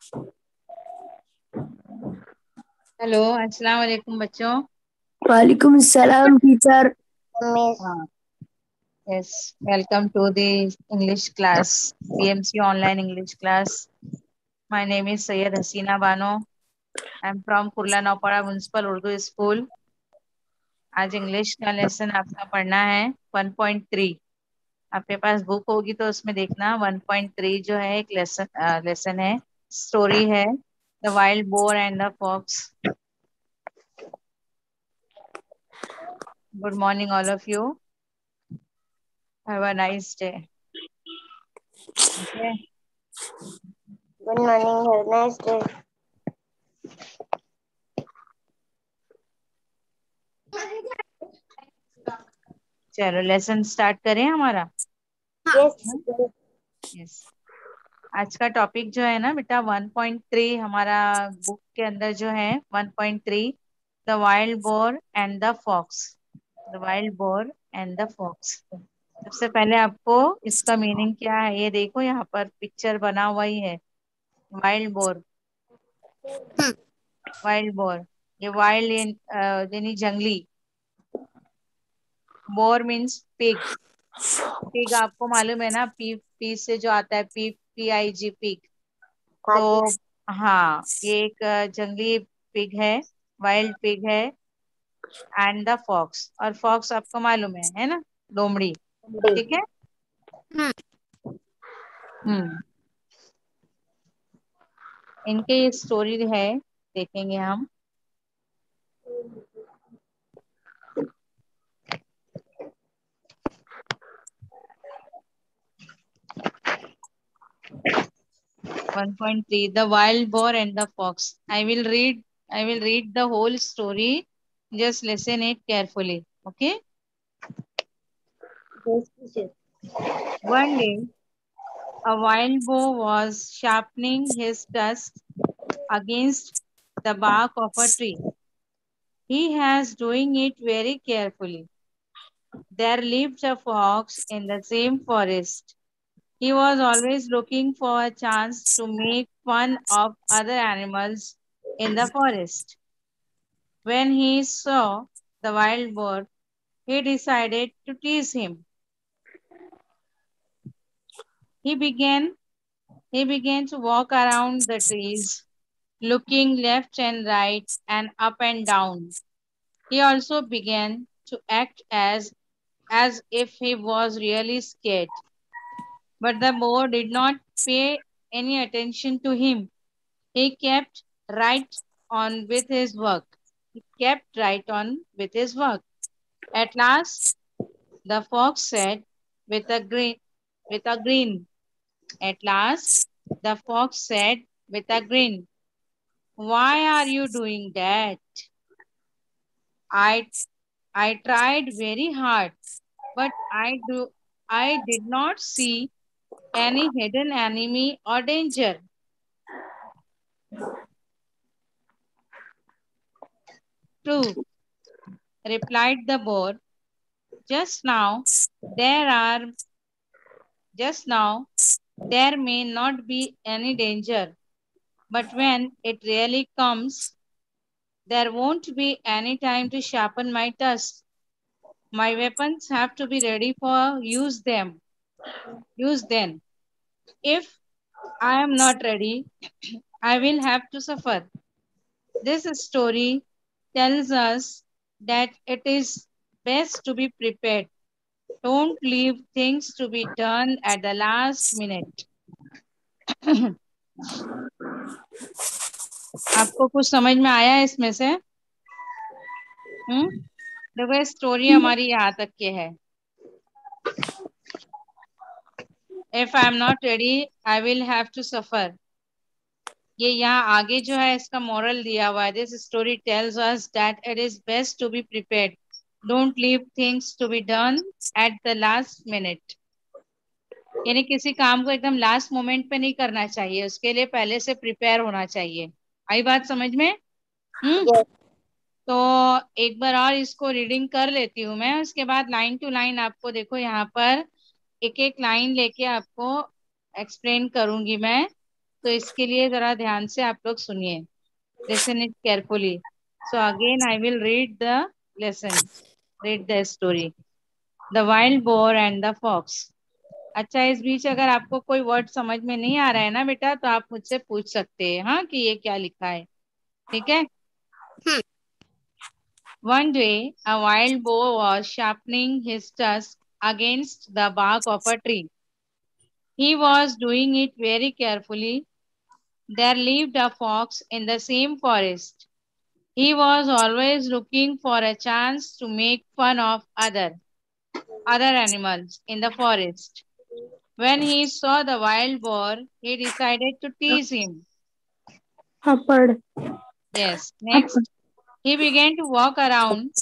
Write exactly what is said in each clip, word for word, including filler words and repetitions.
Hello, अस्सलाम वालेकुम बच्चों। वालेकुम सलाम टीचर। मिस। हाँ, yes, welcome to the English class, PMC online English class. My name is Syed Haseena Bano. I am from Kurla Naupada municipal Urdu school. आज इंग्लिश का लेसन आपका पढ़ना है वन पॉइंट थ्री। आपके पास बुक होगी तो उसमें देखना वन पॉइंट थ्री जो है एक लेसन लेसन है, स्टोरी है, the wild boar and the fox. Good morning all of you, have a nice day. Okay, good morning, have nice day. चलो लेसन स्टार्ट करें हमारा। यस। यस, आज का टॉपिक जो है ना बेटा वन पॉइंट थ्री हमारा बुक के अंदर जो है one point three, the wild boar and the fox. The wild boar and the fox. सबसे पहले आपको इसका मीनिंग क्या है ये देखो, यहाँ पर पिक्चर बना हुआ ही है। वाइल्ड बोर, वाइल्ड बोर, ये वाइल्ड यानी जंगली। Bore means pig. पिग आपको मालूम है ना, पी पी से जो आता है, P P I G, pig. तो हाथी। हाँ, ये एक अ, जंगली पिग है, वाइल्ड पिग है। एंड द फॉक्स, और फॉक्स आपको मालूम है है ना, लोमड़ी। ठीक है। हम्म, इनके ये स्टोरी है, देखेंगे हम। One point three, the wild boar and the fox. I will read, I will read the whole story, just listen it carefully. Okay. One day, a wild boar was sharpening his tusk against the bark of a tree. He was doing it very carefully. There lived a fox in the same forest. He was always looking for a chance to make fun of other animals in the forest. When he saw the wild boar, he decided to tease him. He began he began to walk around the trees, looking left and right and up and down. He also began to act as as if he was really scared. But the boar did not pay any attention to him. He kept right on with his work. He kept right on with his work. At last, the fox said with a grin, with a grin. At last, the fox said with a grin, "Why are you doing that? I I tried very hard, but I do I did not see any hidden enemy or danger." "True," replied the boar. Just now there are just now there may not be any danger, but when it really comes, there won't be any time to sharpen my tusks. My weapons have to be ready for use them. Use then. If I am not ready, I will have to suffer. This story tells us that it is best to be prepared. Don't leave things to be done at the last minute. आपको कुछ समझ में आया है इसमें से? हम्म, देखो story हमारी यहाँ तक के है। If I am not ready, I will have to suffer. ये यहाँ आगे जो है इसका मॉरल दिया हुआ है। This story tells us that it is best to be prepared, don't leave things to be done at the last minute. यानी किसी काम को एकदम लास्ट मोमेंट पे नहीं करना चाहिए, उसके लिए पहले से प्रिपेयर होना चाहिए। आई बात समझ में? हम्म। यस। तो एक बार और इसको रीडिंग कर लेती हूँ मैं, उसके बाद लाइन टू लाइन आपको देखो यहाँ पर एक एक लाइन लेके आपको एक्सप्लेन करूंगी मैं। तो इसके लिए जरा ध्यान से आप लोग सुनिए. Listen it carefully. So again I will read the lesson. Read the story. The wild boar and the fox. अच्छा, इस बीच अगर आपको कोई वर्ड समझ में नहीं आ रहा है ना बेटा, तो आप मुझसे पूछ सकते हैं हाँ कि ये क्या लिखा है. ठीक है. One day, a wild boar was sharpening his tusk against the bark of a tree. He was doing it very carefully. There lived a fox in the same forest. He was always looking for a chance to make fun of other other animals in the forest. When he saw the wild boar, he decided to tease him. Hapad. Yes. Next, he began to walk around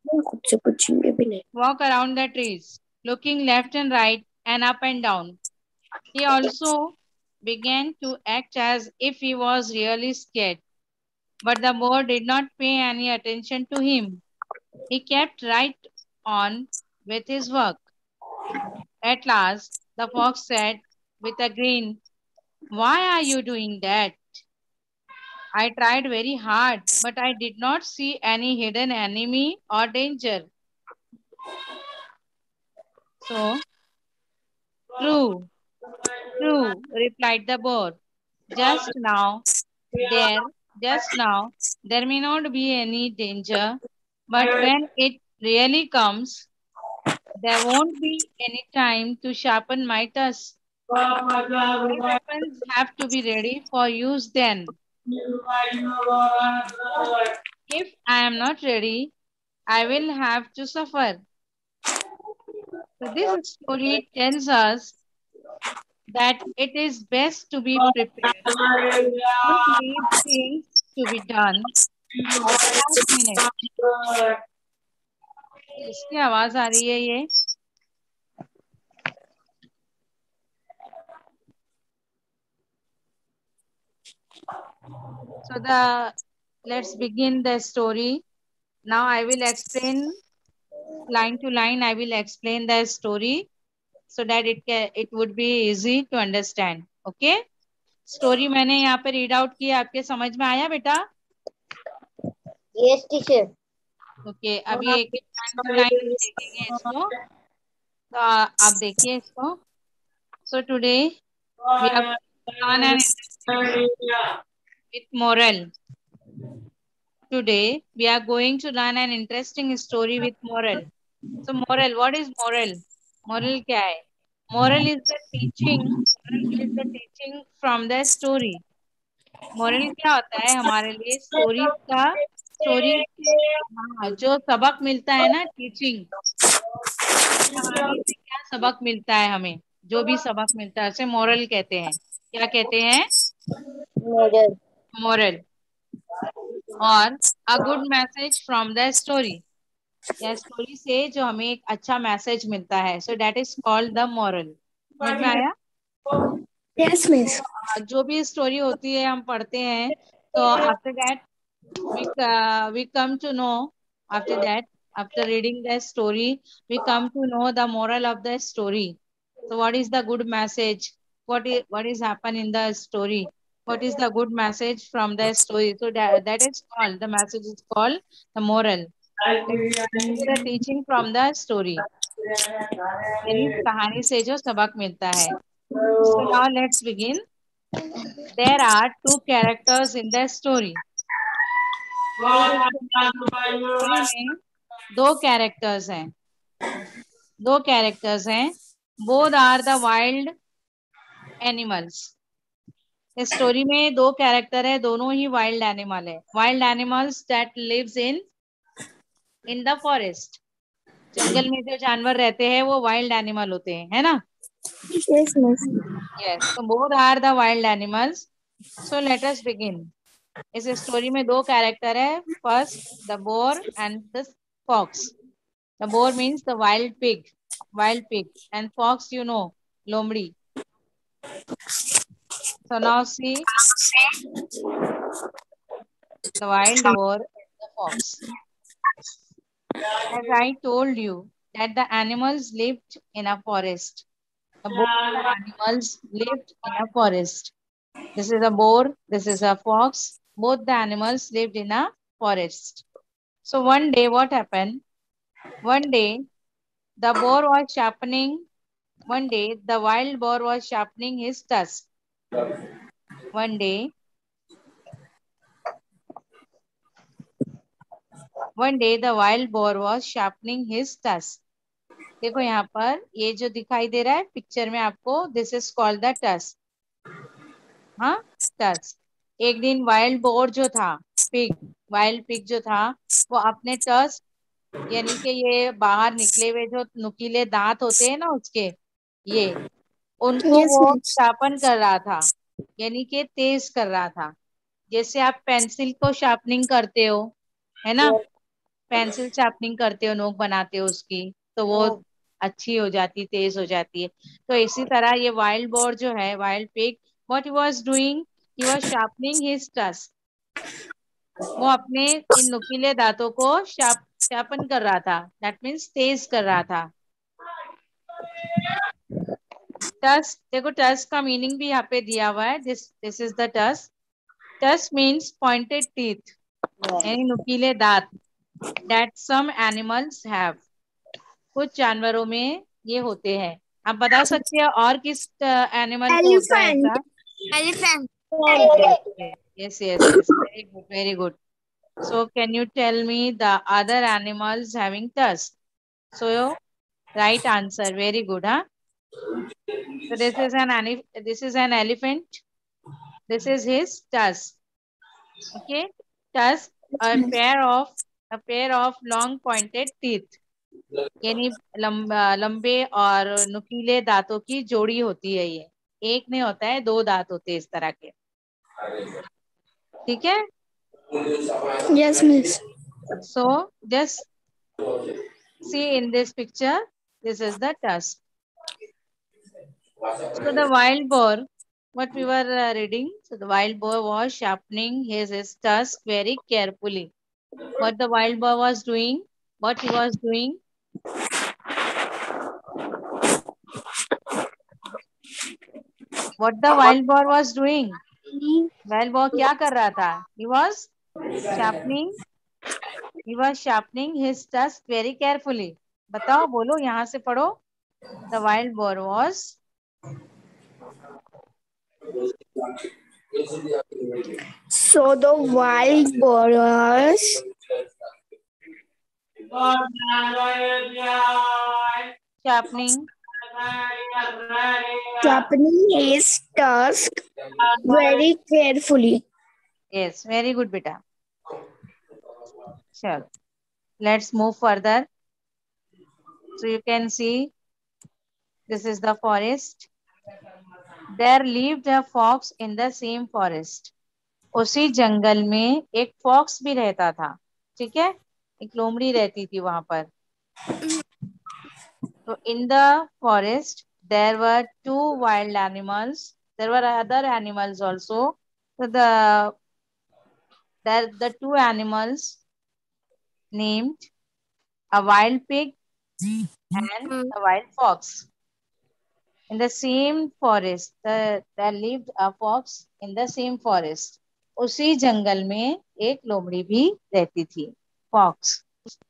walk around the trees, looking left and right and up and down. He also began to act as if he was really scared. But the boar did not pay any attention to him. He kept right on with his work. At last, the fox said with a grin, "Why are you doing that? I tried very hard, but I did not see any hidden enemy or danger." So, true, true, replied the boar. Just now, there, just now, there may not be any danger, but when it really comes, there won't be any time to sharpen my tusk. My weapons have to be ready for use then. If I am not ready, I will have to suffer. So this story tells us that it is best to be prepared. Don't leave things to be done at the last minute. किसकी आवाज आ रही है ये? So the let's begin the story. Now I will explain line to line. I will explain the story so that it can, it would be easy to understand. Okay? Story मैंने यहाँ पे read out किया, आपके समझ में आया बेटा? Yes, teacher. Okay, अभी एक एक लाइन टू लाइन हम देखेंगे इसको, तो आप देखिए इसको. So today we are on an interesting with moral. Today we are going to learn an interesting story with moral. So moral, what is moral? Moral क्या है? Moral is the teaching. Moral is the teaching from the story. Moral क्या होता है हमारे लिए? Stories का, stories के हाँ, जो सबक मिलता है ना, टीचिंग, कहानी से क्या सबक मिलता है हमें, जो भी सबक मिलता है उसे मोरल कहते हैं. क्या कहते हैं? Model. मोरल. और uh good message from the story, या स्टोरी से जो हमें एक अच्छा मैसेज मिलता है. So that is called the moral. समझ में आया? Yes, miss. तो जो भी स्टोरी होती है हम पढ़ते हैं, तो after that we uh, we come to know, after that, after reading the story, we come to know the moral of the story. So what is the good message? What is what is happen in the story? What is the good message from the story? So that, that is called, the message is called the moral. That is the teaching from the story, यानी कहानी से जो सबक मिलता है. So now let's begin. There are two characters in the story. Story में दो characters हैं, दो कैरेक्टर्स हैं. Both are the wild animals. इस स्टोरी में दो कैरेक्टर है, दोनों ही वाइल्ड एनिमल है. Wild animals that lives in in the forest. जंगल में जो जानवर रहते हैं वो वाइल्ड एनिमल होते हैं, है ना? Yes, miss. यस. तो both are the wild animals. So let us begin. इस स्टोरी में दो कैरेक्टर है. First the boar and the fox. The boar means the wild pig, wild pig, and fox, you know, lomri. So now see the wild boar and the fox. As I told you that the animals lived in a forest. The both the animals lived in a forest. This is a boar, this is a fox. Both the animals lived in a forest. So one day what happened? One day the boar was sharpening, one day the wild boar was sharpening his tusk. One day, one day the wild boar was sharpening his tusk. देखो यहाँ पर ये जो दिखाई दे रहा है picture में आपको, this is called the tusk. हाँ, टस्क. एक दिन वाइल्ड बोर जो था, पिग, वाइल्ड पिग जो था, वो अपने टस्क यानी कि ये बाहर निकले हुए जो नुकीले दांत होते हैं ना उसके, ये उनको Yes, वो miss. शार्पन कर रहा था, यानी कि तेज कर रहा था. जैसे आप पेंसिल को शार्पनिंग करते हो, है ना, पेंसिल शार्पनिंग करते हो, नोक बनाते हो उसकी, तो वो अच्छी हो जाती, तेज हो जाती है. तो इसी तरह ये वाइल्ड बोर जो है, wild pig, what he was doing, he was sharpening his tusk. वो अपने इन नुकीले दांतों को शार्प शार्पन कर रहा था, दैट मीन्स तेज कर रहा था. टस्क, देखो टस्क का मीनिंग भी यहाँ पे दिया हुआ है. This this is the tusk. Tusk means pointed teeth, यानी नुकीले दांत. दैट सम एनिमल्स हैव, कुछ जानवरों में ये होते हैं. आप बता सकते हैं और किस एनिमल को होता है Elephant. ऐसा? Elephant. Yes, yes, yes. Very good, very good. So, can you tell me the other animals having tusk? So, right answer. Very good, huh? So, this is an ani- this is an elephant. This is his tusk. Okay, tusk, a pair of a pair of long pointed teeth. यानी लंब, लंबे और नुकीले दांतों की जोड़ी होती है. ये एक नहीं होता है, दो दांत होते हैं इस तरह के. ठीक है. Yes, miss. So just see in this picture, this is the tusk. So the wild boar, what we were uh, reading, so the wild boar was sharpening his, his tusk very carefully. What the wild boar was doing, what he was doing, what the wild boar was doing, wild boar क्या कर रहा था? He was sharpening, he was sharpening his tusk very carefully. बताओ, बोलो, यहाँ से पढ़ो. The wild boar was So the wild boars sharpening sharpening his tusk very carefully. Yes, very good, beta. Sure. Let's move further. So you can see, this is the forest. There lived a fox in the same forest. उसी जंगल में एक fox भी रहता था. ठीक है, एक लोमड़ी रहती थी वहां पर. तो in the forest there were two wild animals. There were other animals also. So the there the two animals named a wild pig and a wild fox. In the same forest, the, there lived a fox in the same forest. उसी जंगल में एक लोमड़ी भी रहती थी, fox.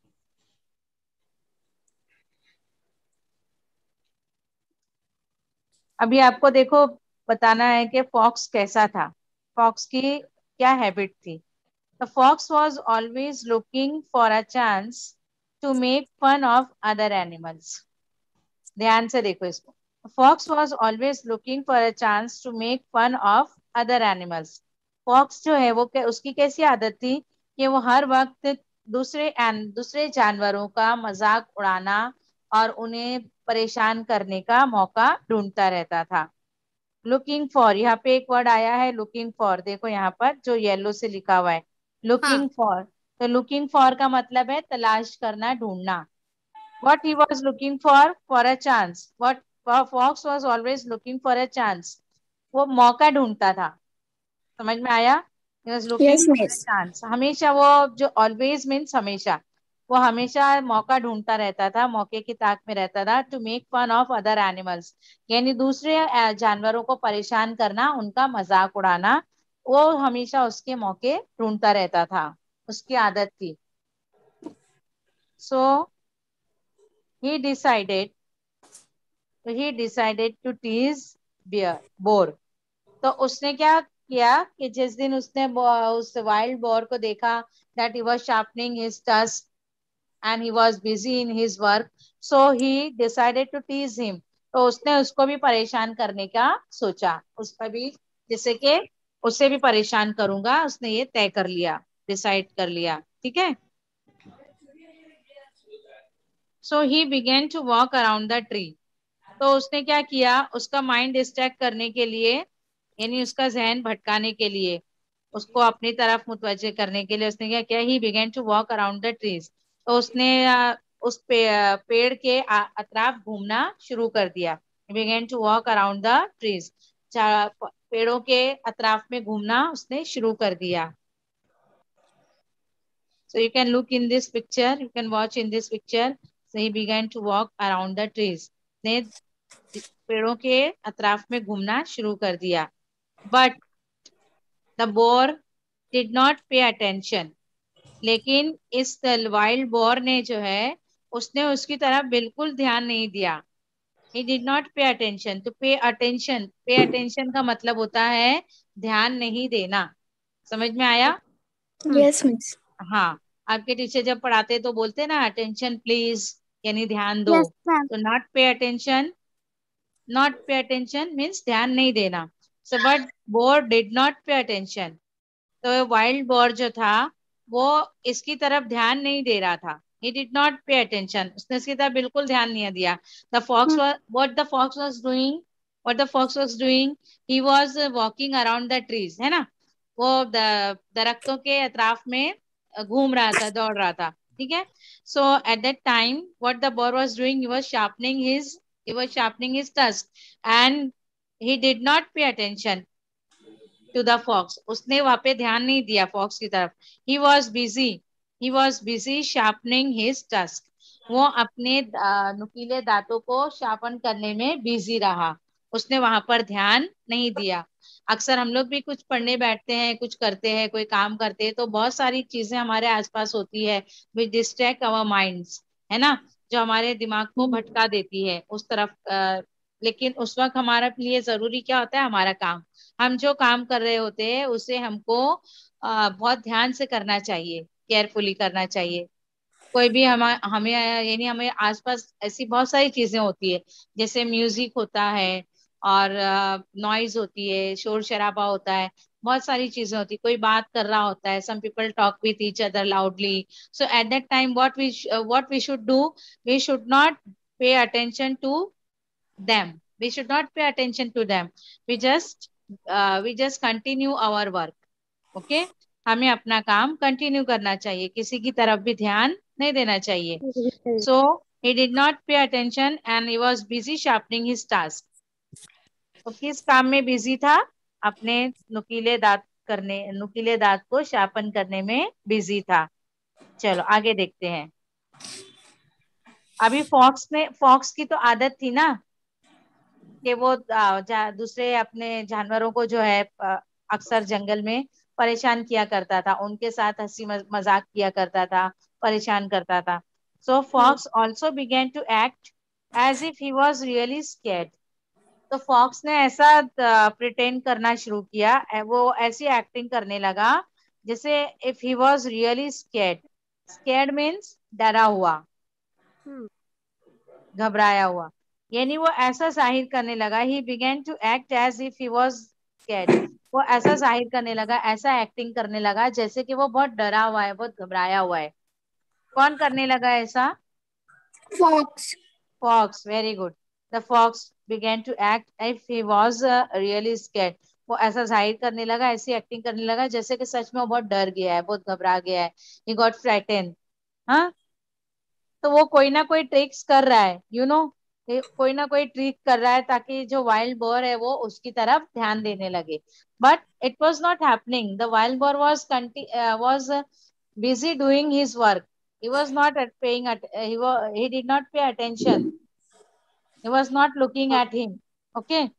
अभी आपको देखो बताना है कि फॉक्स कैसा था, फॉक्स की क्या हैबिट थी. The fox was always looking for a chance to make fun of other animals. ध्यान से देखो इसको. Fox was always looking for a chance to make fun of other animals. Fox जो है वो उसकी कैसी आदत थी कि वो हर वक्त दूसरे एन दूसरे जानवरों का मजाक उड़ाना और उन्हें परेशान करने का मौका ढूंढता रहता था. लुकिंग फॉर, यहाँ पे एक वर्ड आया है लुकिंग फॉर, देखो यहाँ पर जो येलो से लिखा हुआ है, लुकिंग फॉर. तो लुकिंग फॉर का मतलब है तलाश करना, ढूंढना. What he was looking for? For a chance. What Fox was always looking for a chance. वो मौका ढूंढता था. समझ में आया? He was looking Yes, for a miss. chance. हमेशा वो, जो always means हमेशा, वो हमेशा मौका ढूंढता रहता था, मौके की ताक में रहता था, to make fun of other animals, यानी दूसरे अ, जानवरों को परेशान करना, उनका मजाक उड़ाना, वो हमेशा उसके मौके ढूंढता रहता था, उसकी आदत थी. So he decided he decided to tease bear boar. तो उसने क्या किया कि जिस दिन उसने बो- उस वाइल्ड बोर को देखा, that he was sharpening his tusk and he was busy in his work, so he decided to tease him. तो उसने उसको भी परेशान करने का सोचा, उसका भी, जैसे कि उसे भी परेशान करूंगा, उसने ये तय कर लिया, डिसाइड कर लिया. ठीक है. so he began to walk around the tree. तो उसने क्या किया, उसका माइंड डिस्ट्रैक्ट करने के लिए, यानी उसका जहन भटकाने के लिए, उसको अपनी तरफ मुतवज्जे करने के लिए उसने क्या किया, he began to walk around the trees. तो उसने अ, उस पे, अ, पेड़ के आ- अतराफ घूमना शुरू कर दिया. Began to walk around the trees, पेड़ों के अतराफ में घूमना उसने शुरू कर दिया. So you can look in this picture, you can watch in this picture. So he began to walk around the trees. ने पेड़ों के अतराफ में घूमना शुरू कर दिया. But the boar did not pay attention. लेकिन इस वाइल्ड बोर ने जो है, उसने उसकी तरफ बिल्कुल ध्यान नहीं दिया. he did not pay attention. to pay attention, pay attention का मतलब होता है ध्यान नहीं देना. समझ में आया? Yes, miss. हाँ, आपके टीचर जब पढ़ाते तो बोलते ना अटेंशन प्लीज, यानी ध्यान दो. Yes, ma'am. तो not pay attention, not pay attention means ध्यान नहीं देना. So but boar did not pay attention. तो वाइल्ड बोर जो था, वो इसकी तरफ ध्यान नहीं दे रहा था. he did not pay attention, उसने इसकी तरफ बिल्कुल ध्यान नहीं दिया. the fox Hmm. was what the fox was doing what the fox was doing he was uh, walking around the trees, है ना. वो द- दरख्तों के अतराफ में अ, घूम रहा था, दौड़ रहा था. ठीक है. So at that time what the boar was doing, he was sharpening his he was sharpening his tusk, and he did not pay attention to the fox. उसने वहां पे ध्यान नहीं दिया फॉक्स की तरफ. He was busy he was busy sharpening his tusk. वो अपने अ, नुकीले दांतों को शार्पन करने में बिजी रहा, उसने वहां पर ध्यान नहीं दिया. अक्सर हम लोग भी कुछ पढ़ने बैठते हैं, कुछ करते हैं, कोई काम करते हैं, तो बहुत सारी चीजें हमारे आसपास होती है विच डिस्ट्रैक्ट आवर माइंड्स, है ना, जो हमारे दिमाग को भटका देती है उस तरफ. अ, लेकिन उस वक्त हमारे लिए जरूरी क्या होता है, हमारा काम. हम जो काम कर रहे होते हैं उसे हमको आ, बहुत ध्यान से करना चाहिए, केयरफुली करना चाहिए. कोई भी हम हमें यानी हमें आसपास ऐसी बहुत सारी चीजें होती है, जैसे म्यूजिक होता है, और नॉइज होती है, शोर शराबा होता है, बहुत सारी चीजें होती है. कोई बात कर रहा होता है, some people talk with each other loudly. So at that time what we what we should do, we should not pay attention to them, we should not pay attention to them. we just uh, we just continue our work. okay. हमें अपना काम continue करना चाहिए, किसी की तरफ भी ध्यान नहीं देना चाहिए. so he did not pay attention and he was busy sharpening his task. तो किस काम में बिजी था, अपने नुकीले दांत करने नुकीले दांत को शार्पन करने में बिजी था. चलो आगे देखते हैं. अभी फॉक्स ने फॉक्स की तो आदत थी ना कि वो आ, जा, दूसरे अपने जानवरों को जो है अ, अक्सर जंगल में परेशान किया करता था, उनके साथ हंसी मज- मजाक किया करता था, परेशान करता था. So fox also began to act as if he was really scared. तो फॉक्स ने ऐसा प्रिटेंड करना शुरू किया, ए- वो ऐसी एक्टिंग करने लगा जैसे if he was really scared. Scared means डरा हुआ, घबराया हुआ, यानी वो ऐसा जाहिर करने लगा. He began to act as if he was scared. वो ऐसा जाहिर करने लगा, ऐसा एक्टिंग करने लगा जैसे कि वो बहुत डरा हुआ है, बहुत घबराया हुआ है. कौन करने लगा ऐसा? Fox. Fox. Very good. The fox began to act if he was really scared. वो ऐसा जाहिर करने लगा, ऐसी एक्टिंग करने लगा जैसे कि सच में वो बहुत डर गया है, बहुत घबरा गया है. He got frighten. हाँ. तो वो कोई ना कोई ट्रिक्स कर रहा है, यू you नो know, कोई ना कोई ट्रिक कर रहा है ताकि जो वाइल्ड बोर है वो उसकी तरफ ध्यान देने लगे. But it was not happening. The wild boar was was busy doing his work. He was not at paying at he was he did not pay attention. He was not looking at him. Okay.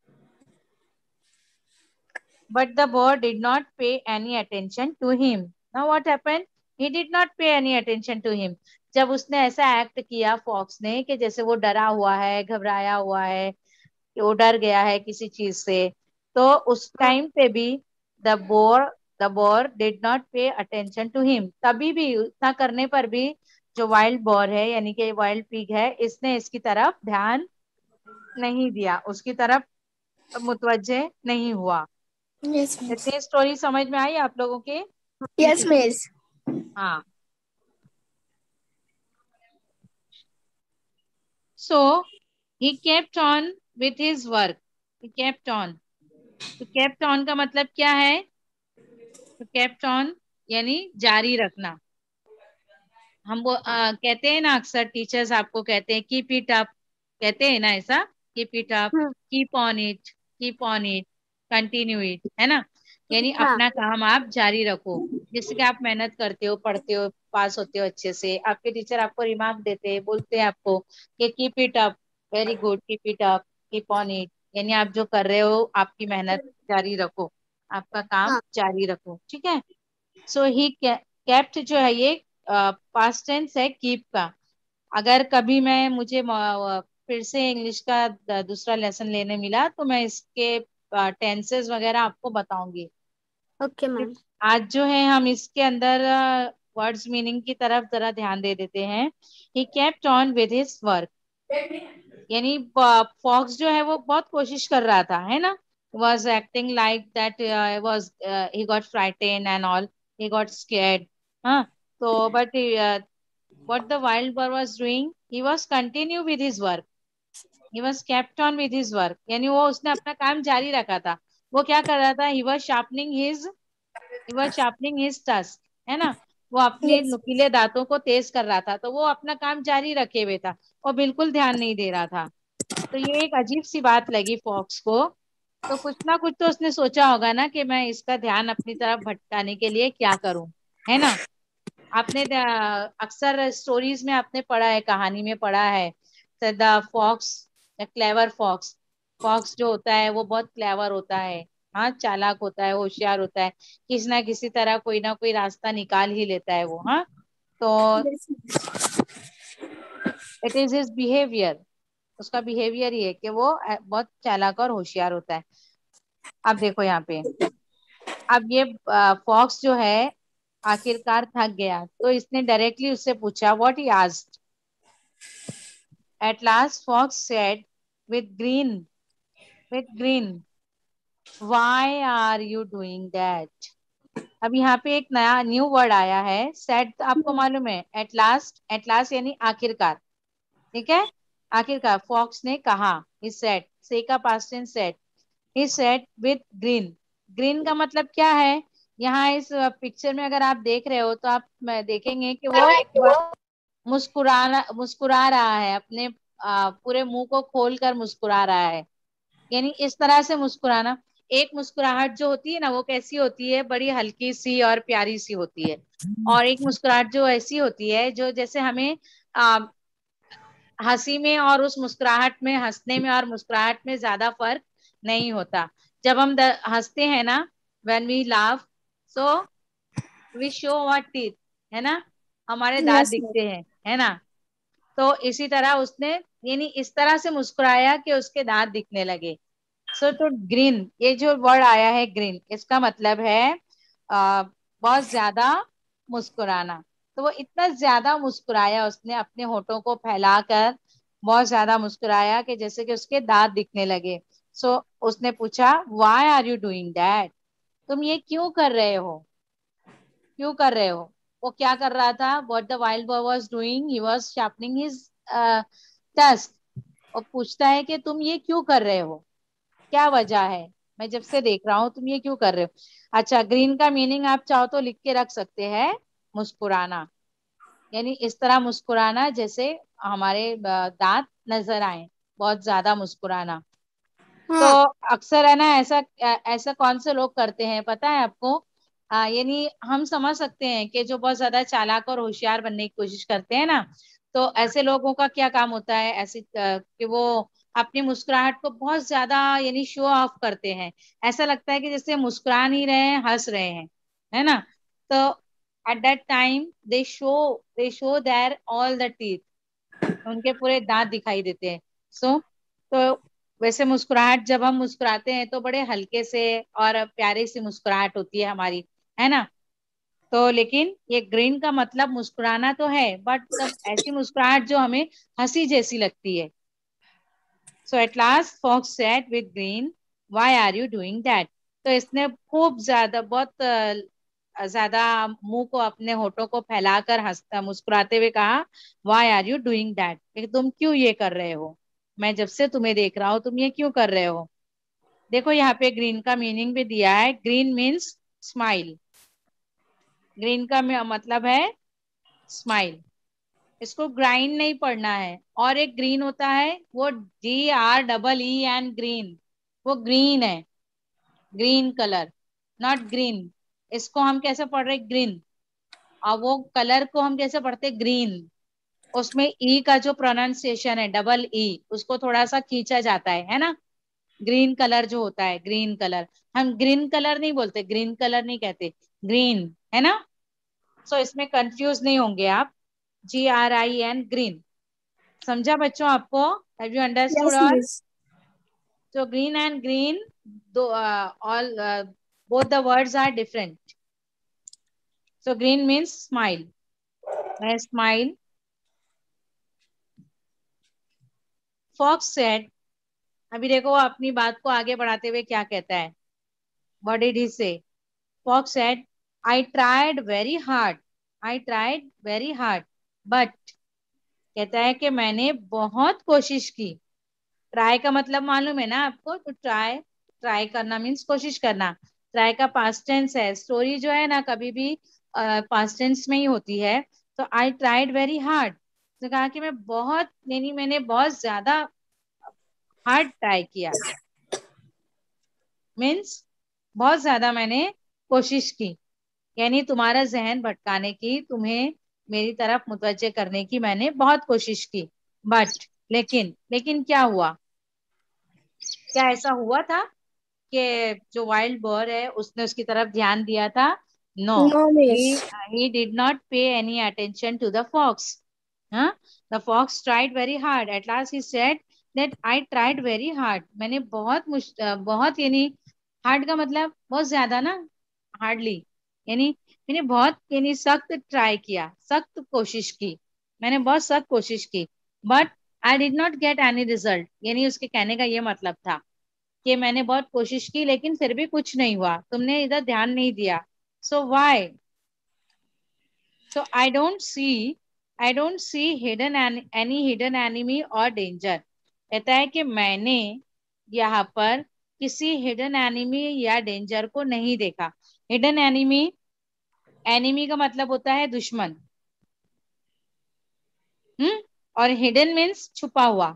But the boy did not pay any attention to him. Now what happened? He did not pay any attention to him. जब उसने ऐसा act किया fox ने कि जैसे वो डरा हुआ है, घबराया हुआ है, कि वो डर गया है किसी चीज से, तो उस टाइम पे भी the boar the boar did not pay attention to him. तभी भी उतना करने पर भी जो वाइल्ड बोर है यानी कि वाइल्ड पिग है, इसने इसकी तरफ ध्यान नहीं दिया, उसकी तरफ मुतवज्जे नहीं हुआ. Yes, miss. इतनी स्टोरी समझ में आई आप लोगों के? Yes, miss. हाँ. So he kept on with his work. He kept on. तो kept on का मतलब क्या है? तो kept on यानी जारी रखना. हम वो आ, कहते हैं ना, अक्सर टीचर्स आपको कहते हैं कीप इट अप, कहते हैं ना ऐसा, keep it up, keep on it, keep on it, continue it, है ना. यानी अपना काम आप जारी रखो. जैसे कि आप मेहनत करते हो, पढ़ते हो, पास होते हो अच्छे से, आपके टीचर आपको रिमार्क देते हैं, बोलते हैं आपको कि keep it up, very good, keep it up, keep on it, यानी आप जो कर रहे हो आपकी मेहनत जारी रखो, आपका काम जारी रखो. ठीक है. सो ही केप्ट जो है ये पास्ट टेंस है कीप का. अगर कभी मैं मुझे म- फिर से इंग्लिश का द- दूसरा लेसन लेने मिला तो मैं इसके टेंसेस वगैरह आपको बताऊंगी. Okay, ma'am. आज जो है हम इसके अंदर वर्ड्स मीनिंग की तरफ जरा ध्यान दे देते हैं. He kept on with his work, यानी फॉक्स जो है वो बहुत कोशिश कर रहा था, है ना. was acting like that uh, was uh, he got frightened and all, he got scared. हाँ. तो but uh, what the wild boar was doing, he was continue with his work, he was kept on with his work, यानी वो उसने अपना काम जारी रखा था. वो क्या कर रहा था? he was sharpening his he was sharpening his tusk, है ना. वो अपने Yes. नुकीले दांतों को तेज कर रहा था, तो वो अपना काम जारी रखे हुए था, वो बिल्कुल ध्यान नहीं दे रहा था. तो ये एक अजीब सी बात लगी फॉक्स को. तो कुछ ना कुछ तो उसने सोचा होगा ना कि मैं इसका ध्यान अपनी तरफ भटकाने के लिए क्या करूं, है ना. आपने द- अक्सर स्टोरीज में आपने पढ़ा है, कहानी में पढ़ा है, the fox, the clever fox. Fox जो होता है वो बहुत क्लेवर होता है, हाँ, चालाक होता है, होशियार होता है, किसी ना किसी तरह कोई ना कोई रास्ता निकाल ही लेता है वो. हाँ. तो Yes, miss. It is his behaviour, उसका बिहेवियर ही है कि वो अ, बहुत चालाक और होशियार होता है. अब देखो यहाँ पे, अब ये फॉक्स जो है आखिरकार थक गया, तो इसने डायरेक्टली उससे पूछा, what he asked. At last fox said with grin with grin why are you doing that. अब यहाँ पे एक नया न्यू वर्ड आया है, सेड. आपको मालूम है एट लास्ट, एट लास्ट यानी आखिरकार. ठीक है. आखिरकार फॉक्स ने कहा, ही सेड, से का past tense said. He said with grin. Grin का मतलब क्या है? यहाँ इस पिक्चर में अगर आप देख रहे हो तो आप मैं देखेंगे कि वो मुस्कुराना मुस्कुरा रहा है, अपने आ, पूरे मुंह को खोल कर मुस्कुरा रहा है. यानी इस तरह से मुस्कुराना. एक मुस्कुराहट जो होती है ना, वो कैसी होती है? बड़ी हल्की सी और प्यारी सी होती है. और एक मुस्कुराहट जो ऐसी होती है जो जैसे हमें आ, हंसी में और उस मुस्कुराहट में, हंसने में और मुस्कुराहट में ज्यादा फर्क नहीं होता. जब हम द- हंसते हैं ना, when we laugh, so we show our teeth, है ना, हमारे दांत Yes, miss. दिखते हैं, है ना. तो इसी तरह उसने, यानी इस तरह से मुस्कुराया कि उसके दांत दिखने लगे. सो तो ग्रीन, ये जो वर्ड आया है ग्रीन, इसका मतलब है आ, बहुत ज्यादा मुस्कुराना. तो वो इतना ज्यादा मुस्कुराया, उसने अपने होठों को फैलाकर बहुत ज्यादा मुस्कुराया कि जैसे कि उसके दांत दिखने लगे. सो उसने पूछा, why are you doing that, तुम ये क्यों कर रहे हो, क्यों कर रहे हो. वो क्या कर रहा था? What the wild boy was doing, he was sharpening his tusk. और पूछता है कि तुम ये क्यों कर रहे हो, क्या वजह है, मैं जब से देख रहा हूँ तुम ये क्यों कर रहे हो. अच्छा, ग्रीन का मीनिंग आप चाहो तो लिख के रख सकते हैं, मुस्कुराना, यानी इस तरह मुस्कुराना जैसे हमारे अ, दांत नजर आए, बहुत ज्यादा मुस्कुराना. तो अक्सर है ना ऐसा, अ, ऐसा कौन से लोग करते हैं पता है आपको? यानी हम समझ सकते हैं कि जो बहुत ज्यादा चालाक और होशियार बनने की कोशिश करते हैं ना, तो ऐसे लोगों का क्या काम होता है, ऐसे अ, कि वो अपनी मुस्कुराहट को बहुत ज्यादा यानी शो ऑफ करते हैं। ऐसा लगता है कि जैसे मुस्कुरा नहीं रहे हैं, हंस रहे हैं, है ना। तो at that time they show they show their all the teeth, उनके पूरे दांत दिखाई देते हैं। सो तो वैसे मुस्कुराहट, जब हम मुस्कुराते हैं तो बड़े हल्के से और प्यारे सी मुस्कुराहट होती है हमारी, है ना। तो लेकिन ये ग्रीन का मतलब मुस्कुराना तो है, बट तब ऐसी मुस्कुराहट जो हमें हंसी जैसी लगती है। So at last fox said with grin, why are you doing that. तो इसने खूब ज्यादा, बहुत अ, ज्यादा मुंह को, अपने होठों को फैलाकर हंसता मुस्कुराते हुए कहा, why are you doing that, कि तुम क्यों ये कर रहे हो, मैं जब से तुम्हें देख रहा हूं तुम ये क्यों कर रहे हो। देखो यहाँ पे ग्रीन का मीनिंग भी दिया है, ग्रीन मीन्स स्माइल। ग्रीन का मे- मतलब है स्माइल। इसको ग्राइंड नहीं पढ़ना है। और एक ग्रीन होता है, वो G R double E N green, वो ग्रीन है, ग्रीन कलर, नॉट ग्रीन। इसको हम कैसे पढ़ रहे, ग्रीन। और वो कलर को हम कैसे पढ़ते, ग्रीन। उसमें ई का जो प्रोनाउंसिएशन है, डबल ई, उसको थोड़ा सा खींचा जाता है है ना। ग्रीन कलर जो होता है, ग्रीन कलर, हम ग्रीन कलर नहीं बोलते, ग्रीन कलर नहीं कहते, ग्रीन, है ना। सो so, इसमें कंफ्यूज नहीं होंगे आप। G R I N, grin. समझा बच्चों आपको, have you understood Yes, all. Miss. So green and green, दो uh, all uh, both the words are different. So green means smile. मैं smile. Fox said, अभी देखो वो अपनी बात को आगे बढ़ाते हुए क्या कहता है। What did he say? Fox said, I tried very hard. I tried very hard. But कहता है कि मैंने बहुत कोशिश की। ट्राई का मतलब मालूम है ना आपको, तो ट्राई, ट्राई करना मीन्स कोशिश करना। ट्राई का पास्ट टेंस है। स्टोरी जो है ना कभी भी पास्ट टेंस में ही होती है। तो आई ट्राइड वेरी हार्ड, तो कहा कि मैं बहुत, यानी मैंने बहुत ज्यादा हार्ड ट्राई किया, मीन्स बहुत ज्यादा मैंने कोशिश की, यानी तुम्हारा जहन भटकाने की, तुम्हें मेरी तरफ मुतवज्जे करने की मैंने बहुत कोशिश की। बट लेकिन, लेकिन क्या हुआ, क्या ऐसा हुआ था कि जो वाइल्ड बोर है उसने उसकी तरफ ध्यान दिया था। No, No, he Miss. he did not pay any attention to the fox. huh? The fox tried very hard. At last he said that I tried very hard. मैंने बहुत मुश अ, बहुत, यानी हार्ड का मतलब बहुत ज्यादा ना, हार्डली, यानी मैंने बहुत, यानी सख्त ट्राई किया, सख्त कोशिश की, मैंने बहुत सख्त कोशिश की। But I did not get any result, यानी उसके कहने का ये मतलब था कि मैंने बहुत कोशिश की लेकिन फिर भी कुछ नहीं हुआ, तुमने इधर ध्यान नहीं दिया। So why, so I don't see, I don't see hidden any hidden enemy और डेंजर। कहता है कि मैंने यहाँ पर किसी हिडन एनिमी या डेंजर को नहीं देखा। हिडन एनिमी, एनिमी का मतलब होता है दुश्मन। हम्म। और हिडन मीन्स छुपा हुआ।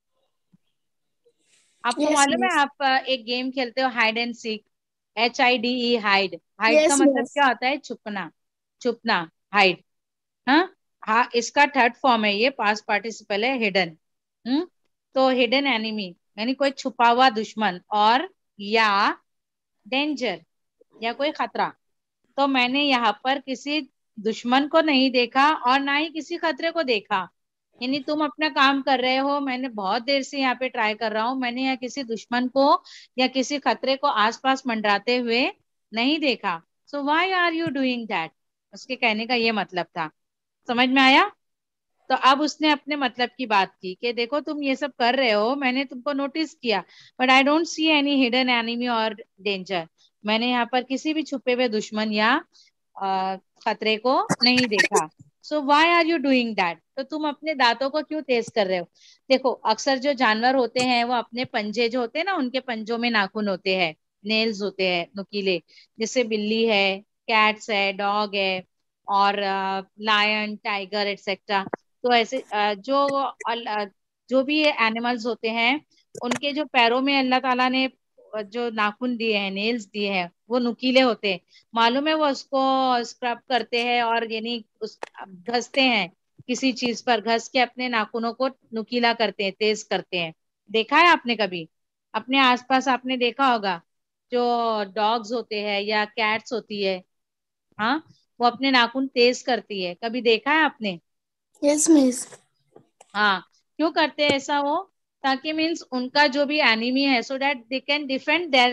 आपको Yes, मालूम है, Miss. आप अ, एक गेम खेलते हो hide and seek, H I D E, hide. Hide का Yes, मतलब Miss. क्या होता है, छुपना, छुपना, हाइड। हाँ, हाँ, इसका थर्ड फॉर्म है ये, पास्ट पार्टिसिपल है, हिडन। हम्म। तो हिडन एनिमी यानी कोई छुपा हुआ दुश्मन, और या डेंजर, या कोई खतरा। तो मैंने यहाँ पर किसी दुश्मन को नहीं देखा और ना ही किसी खतरे को देखा। यानी तुम अपना काम कर रहे हो, मैंने बहुत देर से यहाँ पे ट्राई कर रहा हूँ, मैंने यहाँ किसी दुश्मन को या किसी खतरे को आसपास मंडराते हुए नहीं देखा। So why are you doing that, उसके कहने का ये मतलब था। समझ में आया। तो अब उसने अपने मतलब की बात की कि देखो तुम ये सब कर रहे हो, मैंने तुमको नोटिस किया, but I don't see any hidden enemy और डेंजर। मैंने यहाँ पर किसी भी छुपे हुए दुश्मन या अ, खतरे को नहीं देखा। So why are you doing that, तो तुम अपने दांतों को क्यों तेज कर रहे हो। देखो अक्सर जो जानवर होते हैं वो अपने पंजे जो होते हैं ना, उनके पंजों में नाखून होते हैं, नेल्स होते हैं नुकीले। जैसे बिल्ली है, कैट्स है, डॉग है, और लायन, टाइगर एटसेट्रा। तो ऐसे अ, जो अल- अ, जो भी एनिमल्स होते हैं, उनके जो पैरों में अल्लाह ताला ने अ, जो नाखून दिए हैं, नेल्स दिए हैं, वो नुकीले होते हैं, मालूम है, वो उसको स्क्रब करते हैं और यानी उस घसते हैं, किसी चीज पर घस के अपने नाखूनों को नुकीला करते हैं, तेज करते हैं। देखा है आपने कभी? अपने आसपास आपने देखा होगा, जो डॉग्स होते हैं या कैट्स होती है, हाँ, वो अपने नाखून तेज करती है, कभी देखा है आपने? Yes, miss. हाँ, क्यों करते हैं ऐसा वो? ताकि मीन्स उनका जो भी एनिमी है, so that they can defend their,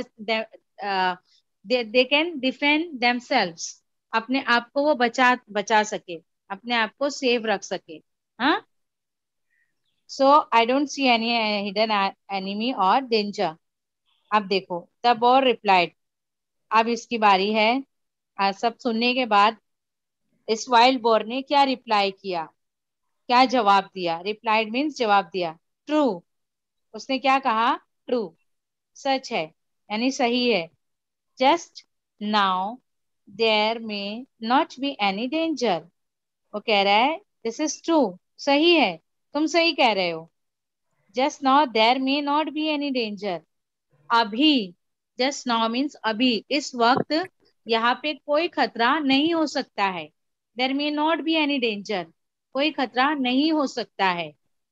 they can defend themselves, अपने आप को वो बचा बचा सके, अपने आप को सेव रख सके। हाँ, so I don't see any hidden enemy और डेंजर। अब देखो, द बॉय रिप्लाइड, अब इसकी बारी है। आ, सब सुनने के बाद इस वाइल्ड बोर ने क्या रिप्लाई किया, क्या जवाब दिया? रिप्लाइड मीन्स जवाब दिया। ट्रू, उसने क्या कहा? ट्रू, सच है, यानी सही है। Just now there may not be any danger, वो कह रहा है दिस इज ट्रू, सही है, तुम सही कह रहे हो। Just now there may not be any danger, अभी, जस्ट नाउ मीन्स अभी, इस वक्त यहाँ पे कोई खतरा नहीं हो सकता है। There may not be any danger, कोई खतरा नहीं हो सकता है।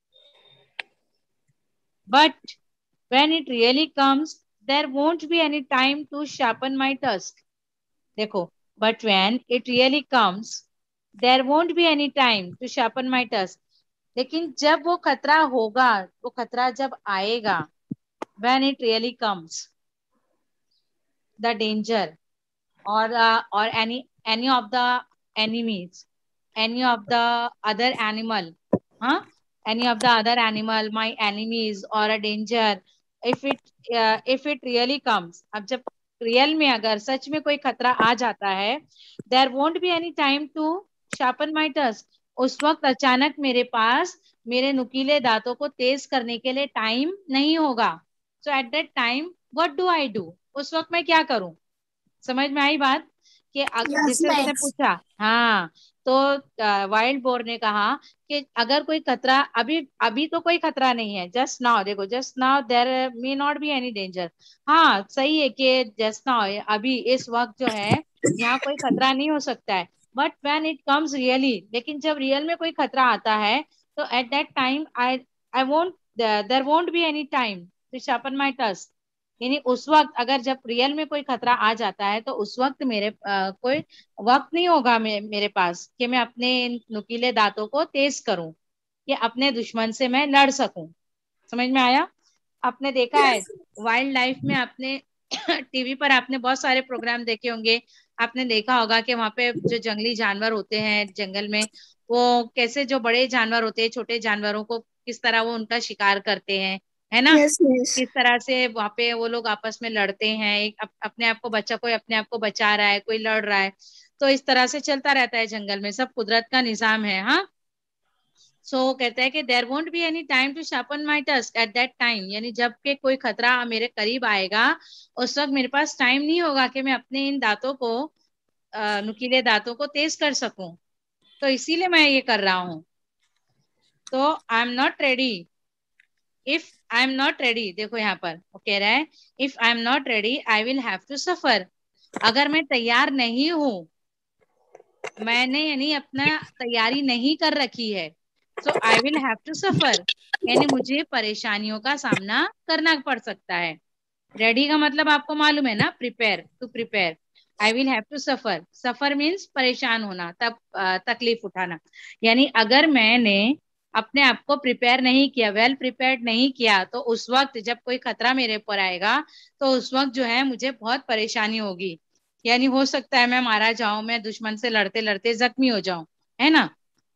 But when it really comes, there won't be any time to sharpen my tusk. देखो, but when it really comes, there won't be any time to sharpen my tusk. लेकिन जब वो खतरा होगा, वो खतरा जब आएगा, when it really comes, the danger or uh, or any any of the enemies, any of the other animal, huh? Any of the other animal, my enemies or a danger, if it uh, if it really comes, अब जब real में अगर सच में कोई खतरा आ जाता है, there won't be any time to sharpen my tusk, उस वक्त अचानक मेरे पास मेरे नुकीले दांतों को तेज करने के लिए टाइम नहीं होगा। So at that time what do I do, उस वक्त मैं क्या करूं? समझ में आई बात? कि अग- Yes, जैसे उसने miss. पूछा, हाँ, तो वाइल्ड बोर ने कहा कि अगर कोई खतरा, अभी अभी तो कोई खतरा नहीं है, जस्ट नाउ, देखो, just now there may not be any danger, हाँ सही है कि जस्ट नाउ, अभी इस वक्त जो है यहाँ कोई खतरा नहीं हो सकता है। But when it comes really, लेकिन जब रियल में कोई खतरा आता है, तो at that time I I won't, there won't be any time to sharpen my tusk, यानी उस वक्त अगर जब रियल में कोई खतरा आ जाता है, तो उस वक्त मेरे अ, कोई वक्त नहीं होगा मे, मेरे पास कि मैं अपने इन नुकीले दांतों को तेज करूं, कि अपने दुश्मन से मैं लड़ सकूं। समझ में आया? आपने देखा है Yes. वाइल्ड लाइफ में, आपने टीवी पर आपने बहुत सारे प्रोग्राम देखे होंगे, आपने देखा होगा कि वहां पे जो जंगली जानवर होते हैं जंगल में, वो कैसे, जो बड़े जानवर होते हैं छोटे जानवरों को किस तरह वो उनका शिकार करते हैं, है ना? Yes, miss. किस तरह से वहां पे वो लोग आपस में लड़ते हैं, एक अप, अपने आप को बचा, कोई अपने आप को बचा रहा है, कोई लड़ रहा है, तो इस तरह से चलता रहता है जंगल में, सब कुदरत का निजाम है। हाँ, सो so, कहता है कि there won't be any time to sharpen my tusk at that time, यानी जब के कोई खतरा मेरे करीब आएगा, उस वक्त मेरे पास टाइम नहीं होगा कि मैं अपने इन दांतों को, अ, नुकीले दांतों को तेज कर सकूं, तो इसीलिए मैं ये कर रहा हूं। तो I am not ready, if I am not ready, देखो यहाँ पर वो कह रहा है, if I am not ready I will have to suffer, अगर मैं तैयार नहीं हूं, मैंने यानी अपना तैयारी नहीं कर रखी है, so I will have to suffer, यानी मुझे परेशानियों का सामना करना पड़ सकता है। रेडी का मतलब आपको मालूम है ना, prepare, to prepare. I will have to suffer, suffer means परेशान होना, तब अ, तकलीफ उठाना, यानी अगर मैंने अपने आप को प्रिपेयर नहीं किया, वेल प्रिपेयर्ड नहीं किया, तो उस वक्त जब कोई खतरा मेरे ऊपर आएगा, तो उस वक्त जो है मुझे बहुत परेशानी होगी, यानी हो सकता है मैं मारा जाऊं, मैं दुश्मन से लड़ते लड़ते जख्मी हो जाऊं, है ना?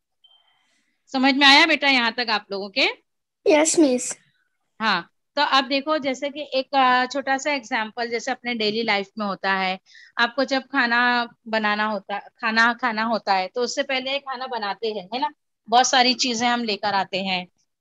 समझ में आया बेटा यहाँ तक आप लोगों के? Yes, miss. हाँ, तो अब देखो, जैसे कि एक अ, छोटा सा एग्जांपल जैसे अपने डेली लाइफ में होता है, आपको जब खाना बनाना होता, खाना खाना होता है, तो उससे पहले खाना बनाते हैं, है ना? बहुत सारी चीजें हम लेकर आते हैं